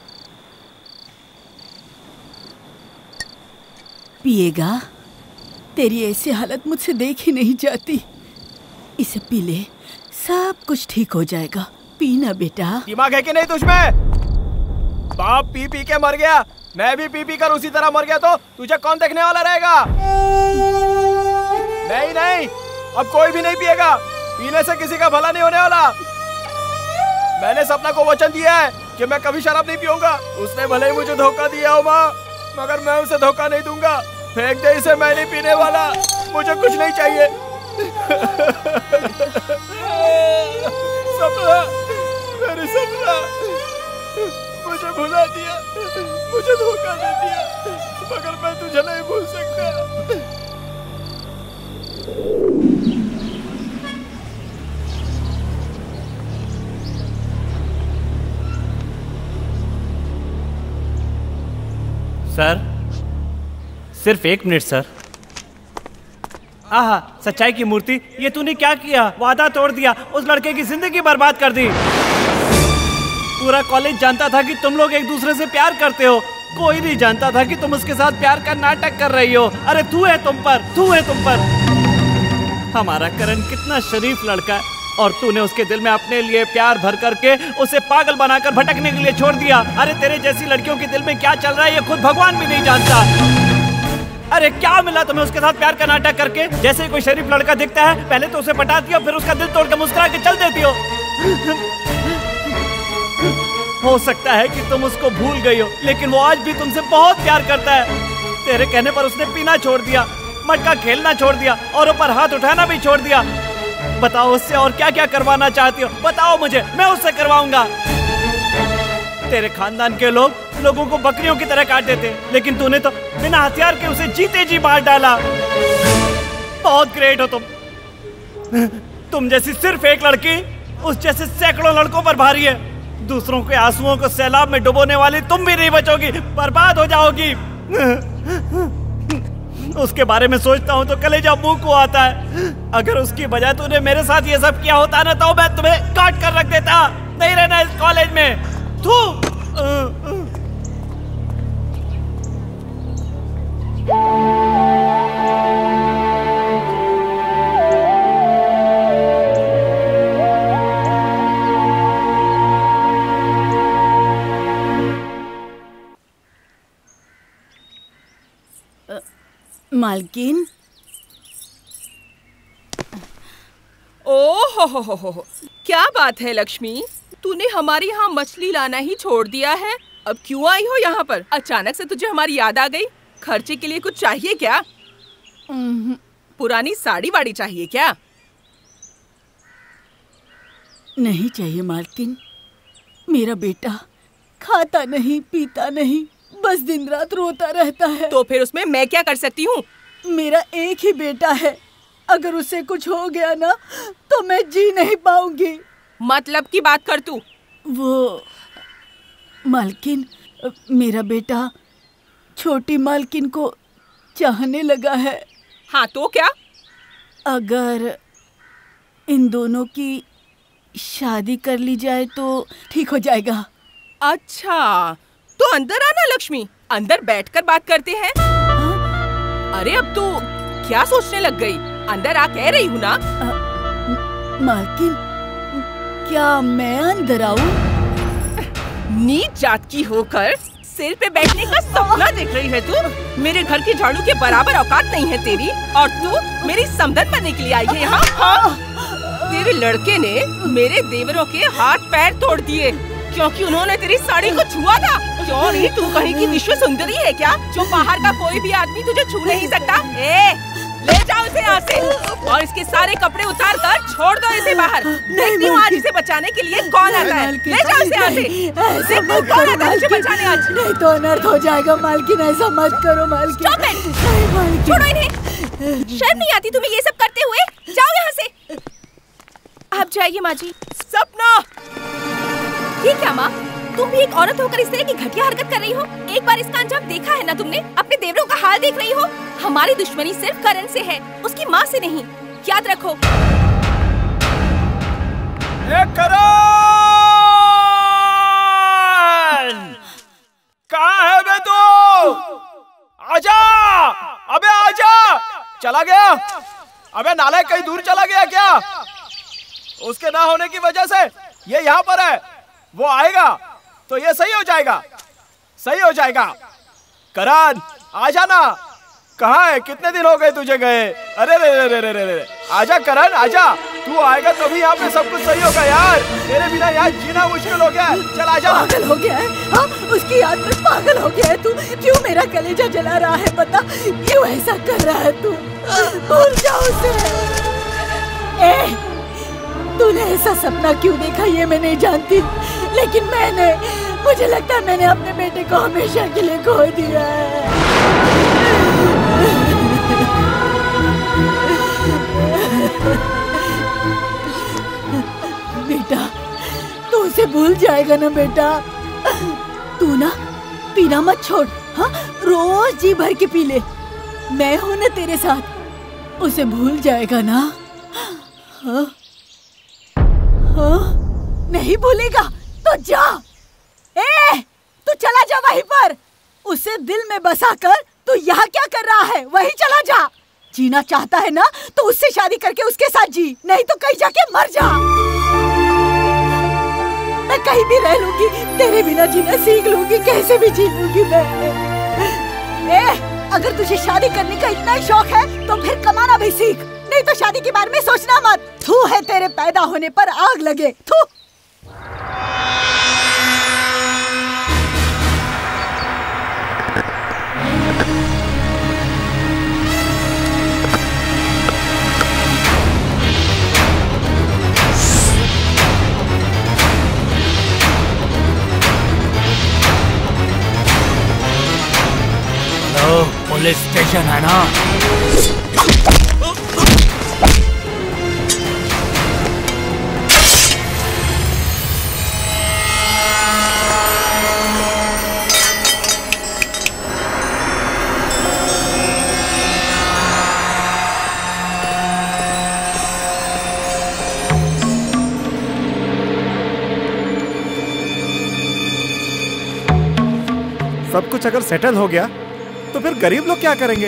पिएगा? तेरी ऐसी हालत मुझसे देखी नहीं जाती। इसे पी ले, सब कुछ ठीक हो जाएगा। पीना बेटा। दिमाग है कि नहीं तुझमें? बाप पी पी के मर गया, मैं भी पी पी कर उसी तरह मर गया तो तुझे कौन देखने वाला रहेगा? नहीं नहीं, अब कोई भी नहीं पिएगा। पीने से किसी का भला नहीं होने वाला। मैंने सपना को वचन दिया है कि मैं कभी शराब नहीं पीऊंगा। उसने भले ही मुझे धोखा दिया हो माँ, मगर मैं उसे धोखा नहीं दूंगा। फेंक दे इसे, मैं नहीं पीने वाला। मुझे कुछ नहीं चाहिए। सपना, मेरी सपना, मुझे भुला दिया, मुझे धोखा दे दिया, मगर मैं तुझे नहीं भूल सकता। सर, सिर्फ एक मिनट सर। आहा, सच्चाई की मूर्ति, ये तूने क्या किया? वादा तोड़ दिया, उस लड़के की जिंदगी बर्बाद कर दी। पूरा कॉलेज जानता था कि तुम लोग एक दूसरे से प्यार करते हो। कोई नहीं जानता था कि तुम उसके साथ प्यार का नाटक कर रही हो। अरे तू है तुम पर, तू है तुम पर। हमारा करण कितना शरीफ लड़का है और तूने उसके दिल में अपने लिए प्यार भर करके उसे पागल बनाकर भटकने के लिए छोड़ दिया। अरे तेरे जैसी लड़कियों के दिल में क्या चल रहा है ये खुद भगवान भी नहीं जानता। अरे क्या मिला तुम्हें उसके साथ प्यार का नाटक करके? जैसे ही कोई शरीफ लड़का दिखता है पहले तो उसे पटाती हो, फिर उसका दिल तोड़ के मुस्कुरा के चल देती हो। हो सकता है कि तुम उसको भूल गई हो, लेकिन वो आज भी तुमसे बहुत प्यार करता है। तेरे कहने पर उसने पीना छोड़ दिया, मटका खेलना छोड़ दिया और ऊपर हाथ उठाना भी छोड़ दिया। बताओ उससे और क्या क्या करवाना चाहती हो? बताओ मुझे, मैं उससे करवाऊंगा। तेरे खानदान के लोग लोगों को बकरियों की तरह काट देते, लेकिन तूने तो बिना हथियार के उसे जीते जी मार डाला। बहुत ग्रेट हो तुम। तुम जैसी सिर्फ एक लड़की उस जैसे सैकड़ों लड़कों पर भारी है। दूसरों के आंसुओं को सैलाब में डुबोने वाली तुम भी नहीं बचोगी, बर्बाद हो जाओगी। उसके बारे में सोचता हूँ तो कलेजा मुंह को आता है। अगर उसकी बजाय तूने मेरे साथ ये सब किया होता ना तो मैं तुम्हें काट कर रख देता। नहीं रहना इस कॉलेज में। तू मालकिन, ओ हो हो हो हो, क्या बात है लक्ष्मी, तूने हमारे यहाँ मछली लाना ही छोड़ दिया है। अब क्यों आई हो यहाँ पर? अचानक से तुझे हमारी याद आ गई? खर्चे के लिए कुछ चाहिए क्या? पुरानी साड़ी वाड़ी चाहिए क्या? नहीं चाहिए मालकिन। मेरा बेटा खाता नहीं पीता नहीं, बस दिन रात रोता रहता है। तो फिर उसमें मैं क्या कर सकती हूँ? मेरा एक ही बेटा है, अगर उसे कुछ हो गया ना तो मैं जी नहीं पाऊंगी। मतलब की बात कर तू। वो मालकिन, मेरा बेटा छोटी मालकिन को चाहने लगा है। हाँ तो क्या? अगर इन दोनों की शादी कर ली जाए तो ठीक हो जाएगा। अच्छा, तो अंदर आना लक्ष्मी, अंदर बैठकर बात करते हैं। हाँ? अरे अब तू क्या सोचने लग गई? अंदर आ कह रही हूँ ना। मालकिन, क्या मैं अंदर आऊँ? नीच जात की होकर सिर पे बैठने का सपना देख रही है तू? मेरे घर की झाड़ू के बराबर औकात नहीं है तेरी, और तू मेरी समधन बनने के लिए आई है यहाँ? हाँ? तेरे लड़के ने मेरे देवरों के हाथ पैर तोड़ दिए क्योंकि उन्होंने तेरी साड़ी को छुआ था। क्यों नहीं? तू कहीं की विश्व सुंदरी है क्या जो बाहर का कोई भी आदमी तुझे छू नहीं सकता? ए, ले जाओ इसे यहाँ से और इसके सारे कपड़े उतार कर छोड़ दो इसे बाहर। देखती हूँ आज इसे बचाने के लिए कौन आता है। ले जाओ इसे यहाँ से। देखती हूँ कौन आता है मुझे बचाने आज। नहीं तो अनर्थ हो जाएगा मालकिन, ऐसा मत करो मालकिन। Stop it! छोड़ो इन्हें। शर्म नहीं आती तुम्हें ये सब करते हुए? जाओ यहाँ से। आप जाइए माँ जी। सपना, ये क्या माँ, तुम भी एक औरत होकर इस तरह की घटिया हरकत कर रही हो? एक बार इसका अंजाम देखा है ना तुमने? अपने देवरों का हाल देख रही हो? हमारी दुश्मनी सिर्फ करण से है, उसकी माँ से नहीं, याद रखो। करण! कहाँ है बे तू? आजा! अबे आजा! चला गया? अबे नालायक कहीं दूर चला गया क्या? उसके ना होने की वजह से ये यहाँ पर है। वो आएगा तो ये सही हो जाएगा, सही हो जाएगा। करण आ जाना। कहाँ है? कितने दिन हो गए तुझे गए? अरे रे रे रे रे रे रे आजा करण आजा। तू आएगा तभी यहाँ पे सब कुछ सही होगा यार। तेरे बिना यहाँ जीना मुश्किल हो गया है। चल आजा। पागल हो गया है? हाँ, उसकी याद में पागल हो गया है तू। क्यों मेरा कलेजा जला रहा है? बता, क्यों ऐसा कर रहा है तू? भूल जा उसे। ए, तूने ऐसा सपना क्यों देखा ये मैं नहीं जानती, लेकिन मैंने, मुझे लगता है मैंने अपने बेटे को हमेशा के लिए खो दिया है। बेटा, तू उसे भूल जाएगा ना बेटा? तू ना पीना मत छोड़, हाँ? रोज जी भर के पी ले, मैं हूं ना तेरे साथ। उसे भूल जाएगा ना? हाँ? हाँ? नहीं भूलेगा तो जा। ए, तू चला जा वहीं पर। उसे दिल में बसा कर तू यहाँ क्या कर रहा है? वहीं चला जा। जीना चाहता है ना तो उससे शादी करके उसके साथ जी, नहीं तो कहीं जाके मर जा। मैं कहीं भी रह लूंगी, तेरे बिना जीना सीख लूंगी, कैसे भी जी लूंगी मैं। ए, अगर तुझे शादी करने का इतना ही शौक है तो फिर कमाना भी सीख, नहीं तो शादी के बारे में सोचना मत। थू है तेरे पैदा होने पर आग लगे। थू। पुलिस स्टेशन है ना? सब कुछ अगर सेटल हो गया तो फिर गरीब लोग क्या करेंगे?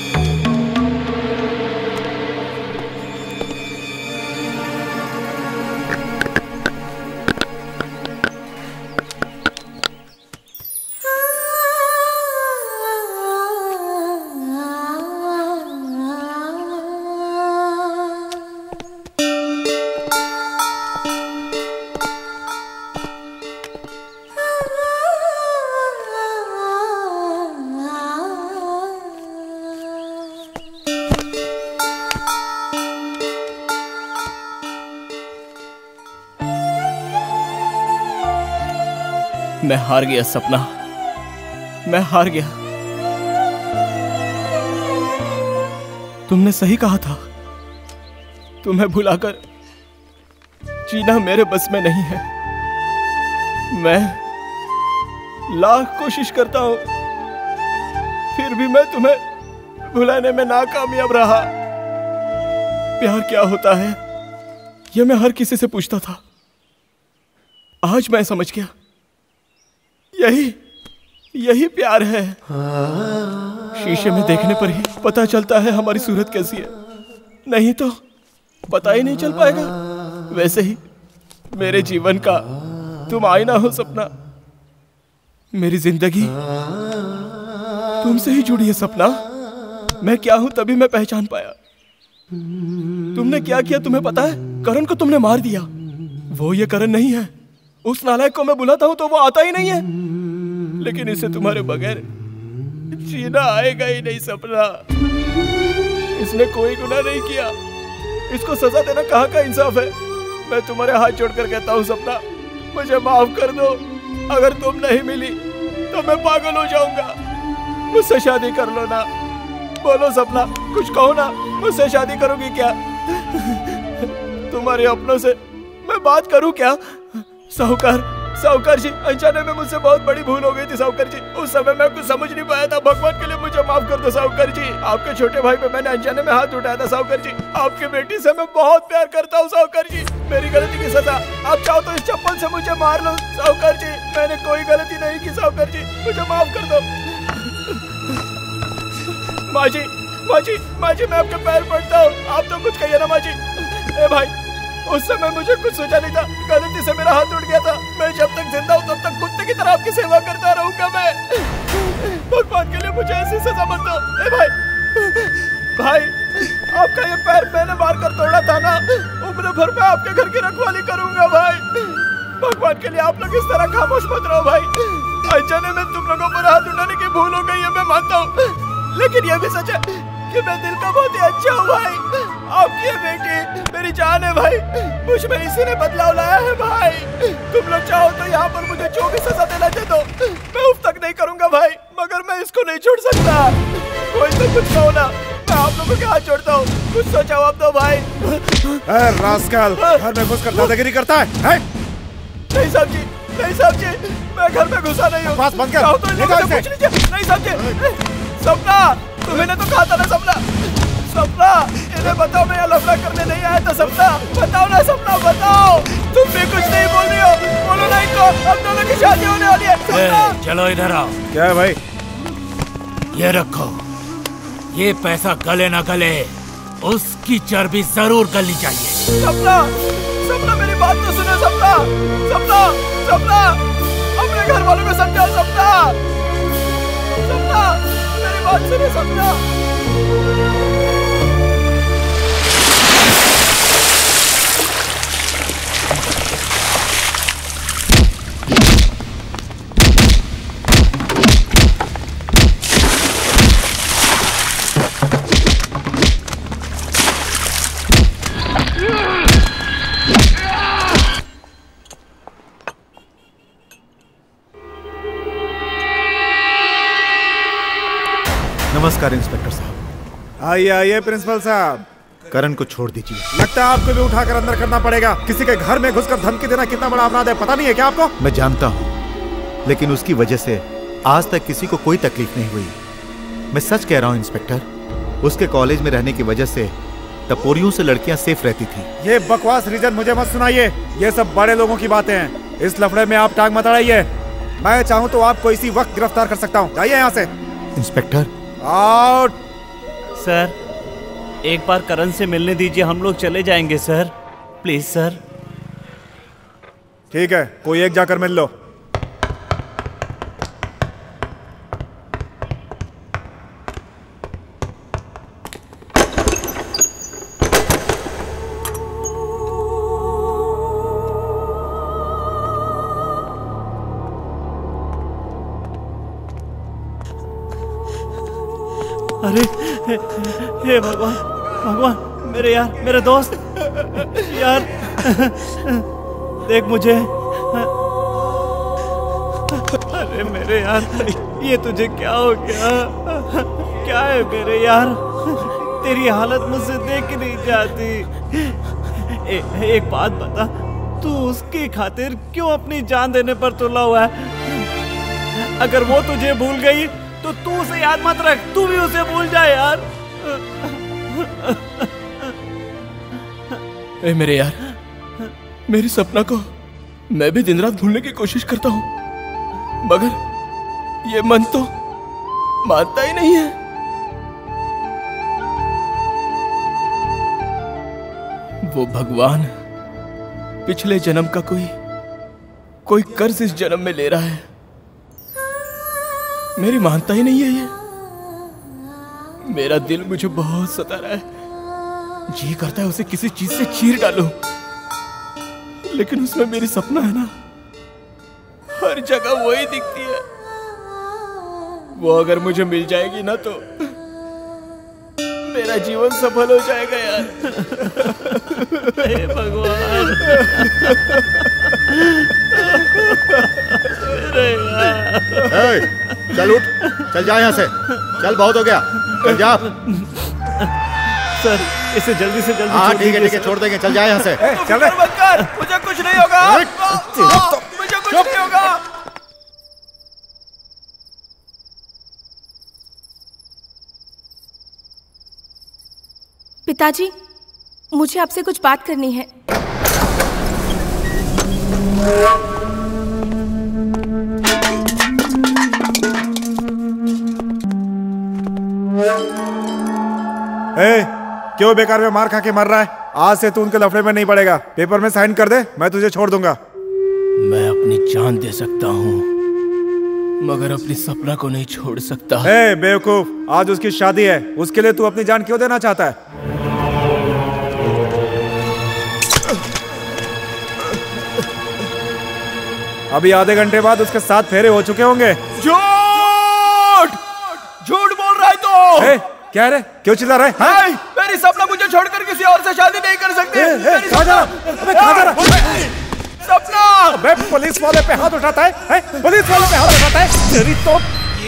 मैं हार गया सपना, मैं हार गया। तुमने सही कहा था, तुम्हें भुलाकर जीना मेरे बस में नहीं है। मैं लाख कोशिश करता हूं, फिर भी मैं तुम्हें भुलाने में नाकामयाब रहा। प्यार क्या होता है यह मैं हर किसी से पूछता था, आज मैं समझ गया, यही यही प्यार है। शीशे में देखने पर ही पता चलता है हमारी सूरत कैसी है, नहीं तो पता ही नहीं चल पाएगा। वैसे ही मेरे जीवन का तुम आईना हो सपना। मेरी जिंदगी तुमसे ही जुड़ी है सपना। मैं क्या हूं तभी मैं पहचान पाया। तुमने क्या किया तुम्हें पता है? करण को तुमने मार दिया। वो ये करण नहीं है। उस नालायक को मैं बुलाता हूं तो वो आता ही नहीं है। लेकिन इसे तुम्हारे बगैर जीना आएगा ही नहीं सपना। इसने कोई गुनाह नहीं किया, इसको सजा देना कहाँ का इंसाफ है? मैं तुम्हारे हाथ जोड़कर कहता हूँ सपना, मुझे माफ कर दो। अगर तुम नहीं मिली तो मैं पागल हो जाऊंगा। मुझसे शादी कर लो ना। बोलो सपना, कुछ कहो ना। मुझसे शादी करोगी क्या? तुम्हारे अपनों से मैं बात करूं क्या? साहूकार, साहूकार जी, अनजाने में मुझसे बहुत बड़ी भूल हो गई थी साहूकार जी। उस समय मैं कुछ समझ नहीं पाया था। भगवान के लिए मुझे माफ कर दो साहूकार जी। आपके छोटे भाई पे मैंने अनजाने में हाथ उठाया था साहूकार जी। आपकी बेटी से मैं बहुत प्यार करता हूँ साहूकार जी। मेरी गलती की सजा आप चाहो तो इस चप्पल से मुझे मार लो साहूकार जी। मैंने कोई गलती नहीं की साहूकार जी, मुझे माफ कर दो। माँ जी, माँ जी, माँ जी, मैं आपके पैर पड़ता हूँ। आप तो कुछ कहिए ना माँ जी। ए भाई, उस समय मुझे कुछ सोचा नहीं था, गलती से मेरा हाथ उठ गया था। मैं जब तक जिंदा हूँ तब तक कुत्ते की तरह आपकी सेवा करता रहूंगा मैं। भगवान के लिए मुझे ऐसी सजा मत दो। ए भाई, भाई आपका ये पैर मैंने मार कर तोड़ा था ना, उम्र भर मैं आपके घर की रखवाली करूंगा भाई। भगवान के लिए आप लोग इस तरह खामोश मत रहो भाई। अचानक में तुम लोगों पर हाथ उठाने की भूल हो गई है, मैं मानता हूँ, लेकिन ये भी सच है कि मैं दिल का बहुत ही अच्छा हूँ भाई। आपकी ये बेटी मेरी जान है भाई, मुझ में इसी ने बदलाव लाया है भाई। तुम लोग चाहो तो यहाँ पर मुझे जो भी सजा देना दे दो, मैं उफ तक नहीं करूँगा भाई, मगर मैं इसको नहीं छोड़ सकता। कोई तो कुछ कहो ना, मैं आप लोगों के हाथ जोड़ता हूँ, कुछ तो जवाब दो भाई। रास्कल, घर में घुस कर दादागिरी करता है, है? नहीं साहब जी, नहीं साहब जी, मैं घर में घुसा नहीं हूँ। पास बंद कर, चाहो तो इन लोगों से पूछ लीजिए। नहीं साहब जी, सपना तुम्हें तो कहा था ना सपना, सपना इन्हें बताओ मैं यहाँ लफड़ा करने नहीं आया था। सपना बताओ ना, सपना बताओ, तुम भी कुछ नहीं बोल रही हो, बोलो ना इनको, हम दोनों की शादी होने वाली है। चलो इधर आओ। क्या है भाई? ये रखो, ये पैसा गले ना गले उसकी चर्बी जरूर गलनी चाहिए। सपना, सपना मेरी बात तो सुनो। सपना, सपना, सपना अपने घर वालों को समझाओ। सपना, सपना मेरी बात सुनो। सपना नमस्कार इंस्पेक्टर साहब। आइए आइए प्रिंसिपल साहब। करण को छोड़ दीजिए। लगता है आपको भी उठाकर अंदर करना पड़ेगा। किसी के घर में घुसकर धमकी देना कितना बड़ा अपराध है, पता नहीं है क्या आपको? मैं जानता हूँ, लेकिन उसकी वजह से आज तक किसी को कोई तकलीफ नहीं हुई। मैं सच कह रहा हूँ इंस्पेक्टर, उसके कॉलेज में रहने की वजह से टपोरियों से लड़कियां सेफ रहती थी। ये बकवास रीजन मुझे मत सुनाइए, ये सब बड़े लोगों की बातें हैं। इस लफड़े में आप टांग मत अड़ाइए। मैं चाहूँ तो आपको इसी वक्त गिरफ्तार कर सकता हूँ। जाइए यहाँ से। Inspector out. सर एक बार करण से मिलने दीजिए, हम लोग चले जाएंगे सर, प्लीज सर। ठीक है, कोई एक जाकर मिल लो। अरे हे, हे भगवान, भगवान मेरे यार, मेरे दोस्त यार, देख मुझे। अरे मेरे यार, ये तुझे क्या हो गया? क्या है मेरे यार, तेरी हालत मुझसे देख ही नहीं जाती। ए, एक बात बता, तू उसकी खातिर क्यों अपनी जान देने पर तुला हुआ है? अगर वो तुझे भूल गई तो तू उसे याद मत रख, तू भी उसे भूल जा यार। ए मेरे यार, मेरी सपना को मैं भी दिन रात भूलने की कोशिश करता हूँ, मगर ये मन तो मानता ही नहीं है। वो भगवान पिछले जन्म का कोई कोई कर्ज इस जन्म में ले रहा है, मेरी मानता ही नहीं है ये। मेरा दिल मुझे बहुत सता रहा है, जी करता है उसे किसी चीज से चीर डालूं, लेकिन उसमें मेरी सपना है ना, हर जगह वही दिखती है। वो अगर मुझे मिल जाएगी ना तो मेरा जीवन सफल हो जाएगा यार। हे भगवान। ए, चल उठ, चल जा यहाँ से, चल बहुत हो गया, चल जा। सर इसे जल्दी से जल्दी। हाँ ठीक है ठीक है, छोड़ देंगे, चल जा यहाँ से। चल रहे, मुझे कुछ नहीं होगा, मुझे कुछ नहीं होगा। पिताजी, मुझे आपसे कुछ बात करनी है। ए, क्यों बेकार में मार खा के मर रहा है? आज से तू उनके लफड़े में नहीं पड़ेगा। पेपर में साइन कर दे, मैं तुझे छोड़ दूंगा। मैं अपनी जान दे सकता हूँ मगर अपनी सपना को नहीं छोड़ सकता। ए बेवकूफ, आज उसकी शादी है, उसके लिए तू अपनी जान क्यों देना चाहता है? अभी आधे घंटे बाद उसके साथ फेरे हो चुके होंगे। झूठ झूठ बोल रहा है तो। ए, क्या रे, क्यों चिल्ला रहा है? हाँ? मेरी सपना मुझे छोड़कर किसी और से शादी नहीं कर सकती। कहाँ जा रहा? अबे कहाँ जा रहा? सपना! अबे पुलिस वाले पे हाथ उठाता है, है? पुलिस वाले पे हाथ उठाता है, तेरी तो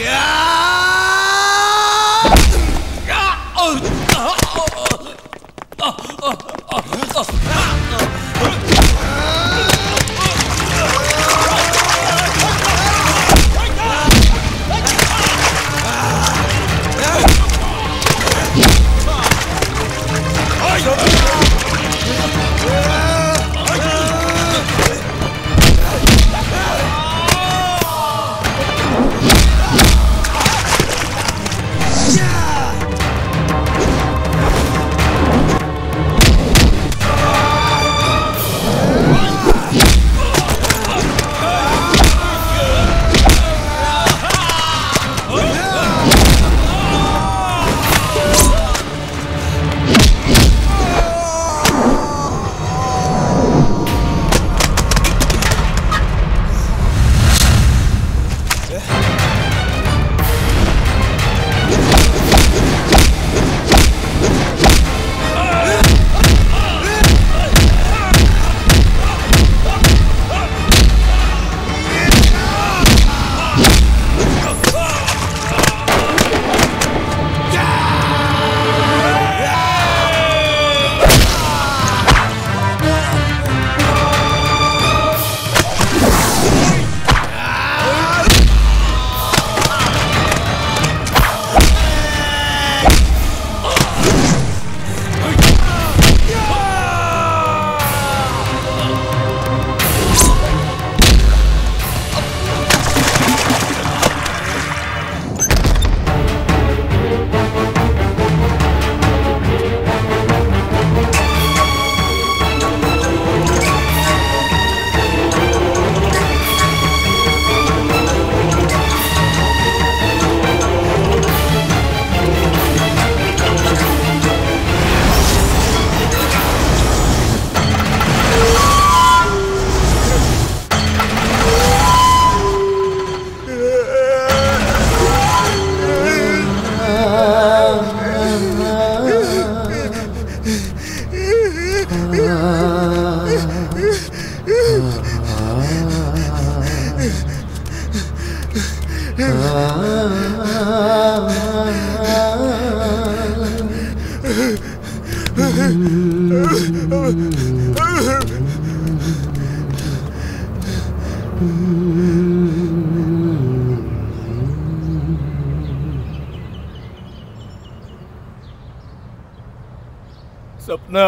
सपना,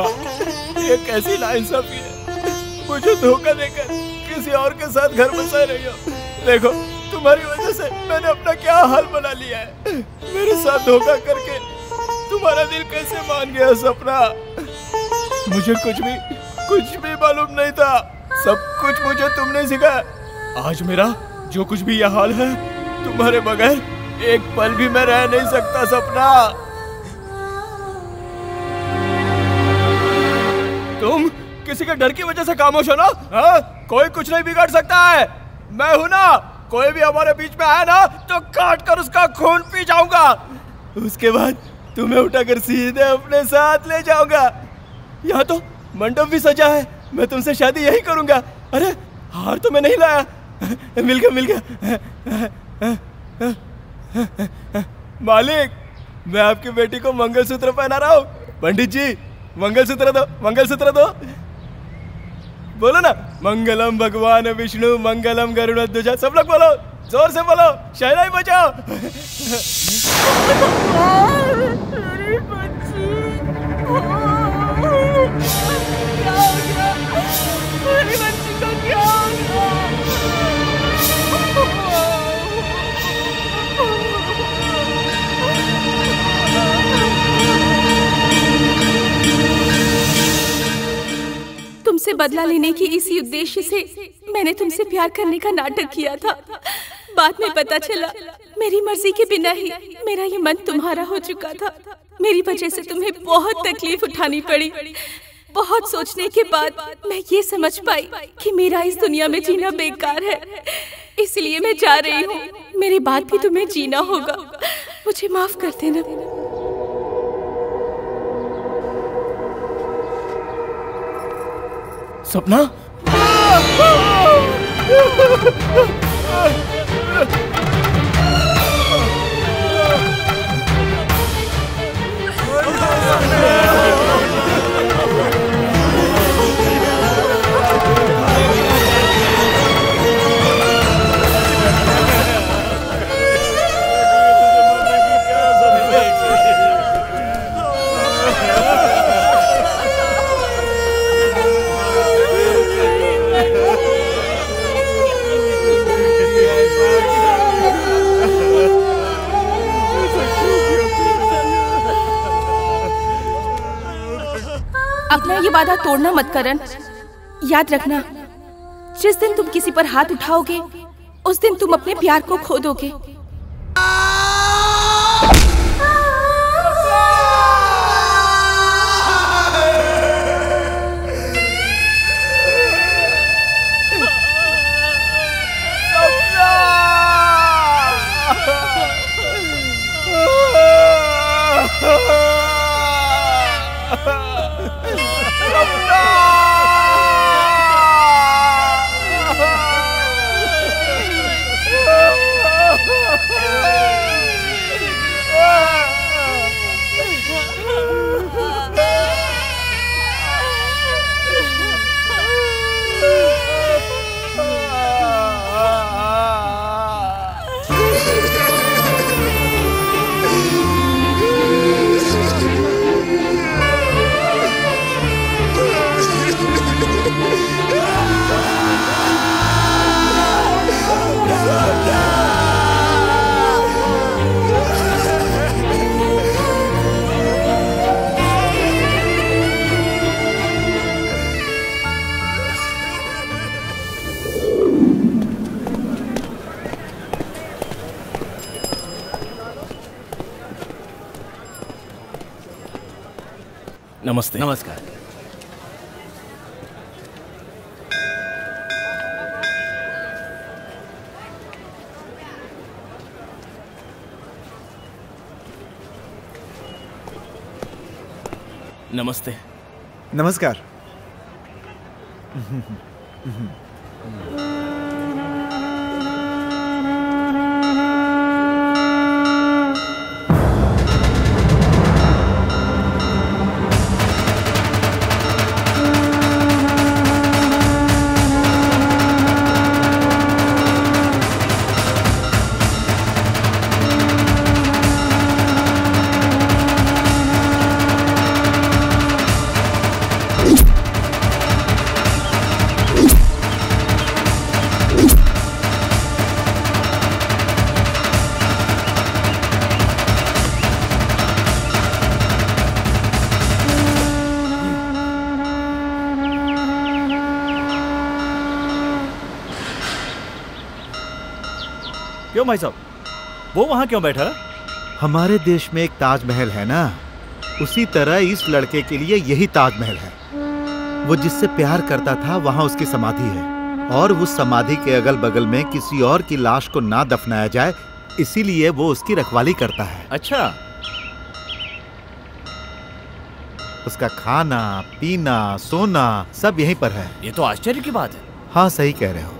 ये कैसी नाइंसाफी है। मुझे धोखा देकर किसी और के साथ घर बसा रही हो। देखो, तुम्हारी वजह से मैंने अपना क्या हाल बना लिया है। मेरे साथ धोखा करके तुम्हारा दिल कैसे मान गया सपना। मुझे कुछ भी कुछ भी मालूम नहीं था। सब कुछ मुझे तुमने सिखाया। आज मेरा जो कुछ भी यह हाल है, तुम्हारे बगैर एक पल भी मैं रह नहीं सकता सपना। तुम किसी के डर की वजह से खामोश हो ना? हाँ? कोई कुछ नहीं बिगाड़ सकता है। मैं हूं ना। कोई भी हमारे बीच में आया ना तो काट कर उसका खून पी जाऊंगा। उसके बाद तुम्हें उठाकर सीधे अपने साथ ले जाऊंगा। यहाँ तो मंडप भी सजा है। मैं तुमसे शादी यही करूंगा। अरे हार तो मैं नहीं लाया। मिल गया मिल गया। मालिक, मैं आपकी बेटी को मंगलसूत्र पहना रहा हूँ। पंडित जी, मंगलसूत्र दो, मंगलसूत्र दो। बोलो ना, मंगलम भगवान विष्णु मंगलम गरुड़ध्वज। सब लोग बोलो, जोर से बोलो, शहनाई बजाओ। मेरी बच्ची, क्या हो गया? मेरी बच्ची को क्या हो गया? तुमसे बदला लेने की इसी उद्देश्य से मैंने तुमसे प्यार करने का नाटक किया था। बाद में पता चला मेरी मर्जी के बिना ही मेरा ये मन तुम्हारा हो चुका था। मेरी वजह से तुम्हें बहुत तकलीफ उठानी पड़ी। बहुत सोचने के बाद मैं ये समझ पाई कि मेरा इस दुनिया में जीना बेकार है, इसलिए मैं जा रही हूँ। मेरी बात भी तुम्हें जीना होगा, मुझे माफ कर देना। सपना, अपना ये वादा तोड़ना मत करण। याद रखना, जिस दिन तुम किसी पर हाथ उठाओगे उस दिन तुम अपने प्यार को खो दोगे। नमस्ते। नमस्कार। नमस्ते। नमस्कार। क्यों भाई साहब, वो वहां क्यों बैठा? हमारे देश में एक ताजमहल है ना, उसी तरह इस लड़के के लिए यही ताजमहल है। वो जिससे प्यार करता था वहां उसकी समाधि है, और उस समाधि के अगल बगल में किसी और की लाश को ना दफनाया जाए, इसीलिए वो उसकी रखवाली करता है। अच्छा। उसका खाना पीना सोना सब यहीं पर है। ये तो आश्चर्य की बात है। हाँ सही कह रहे हो।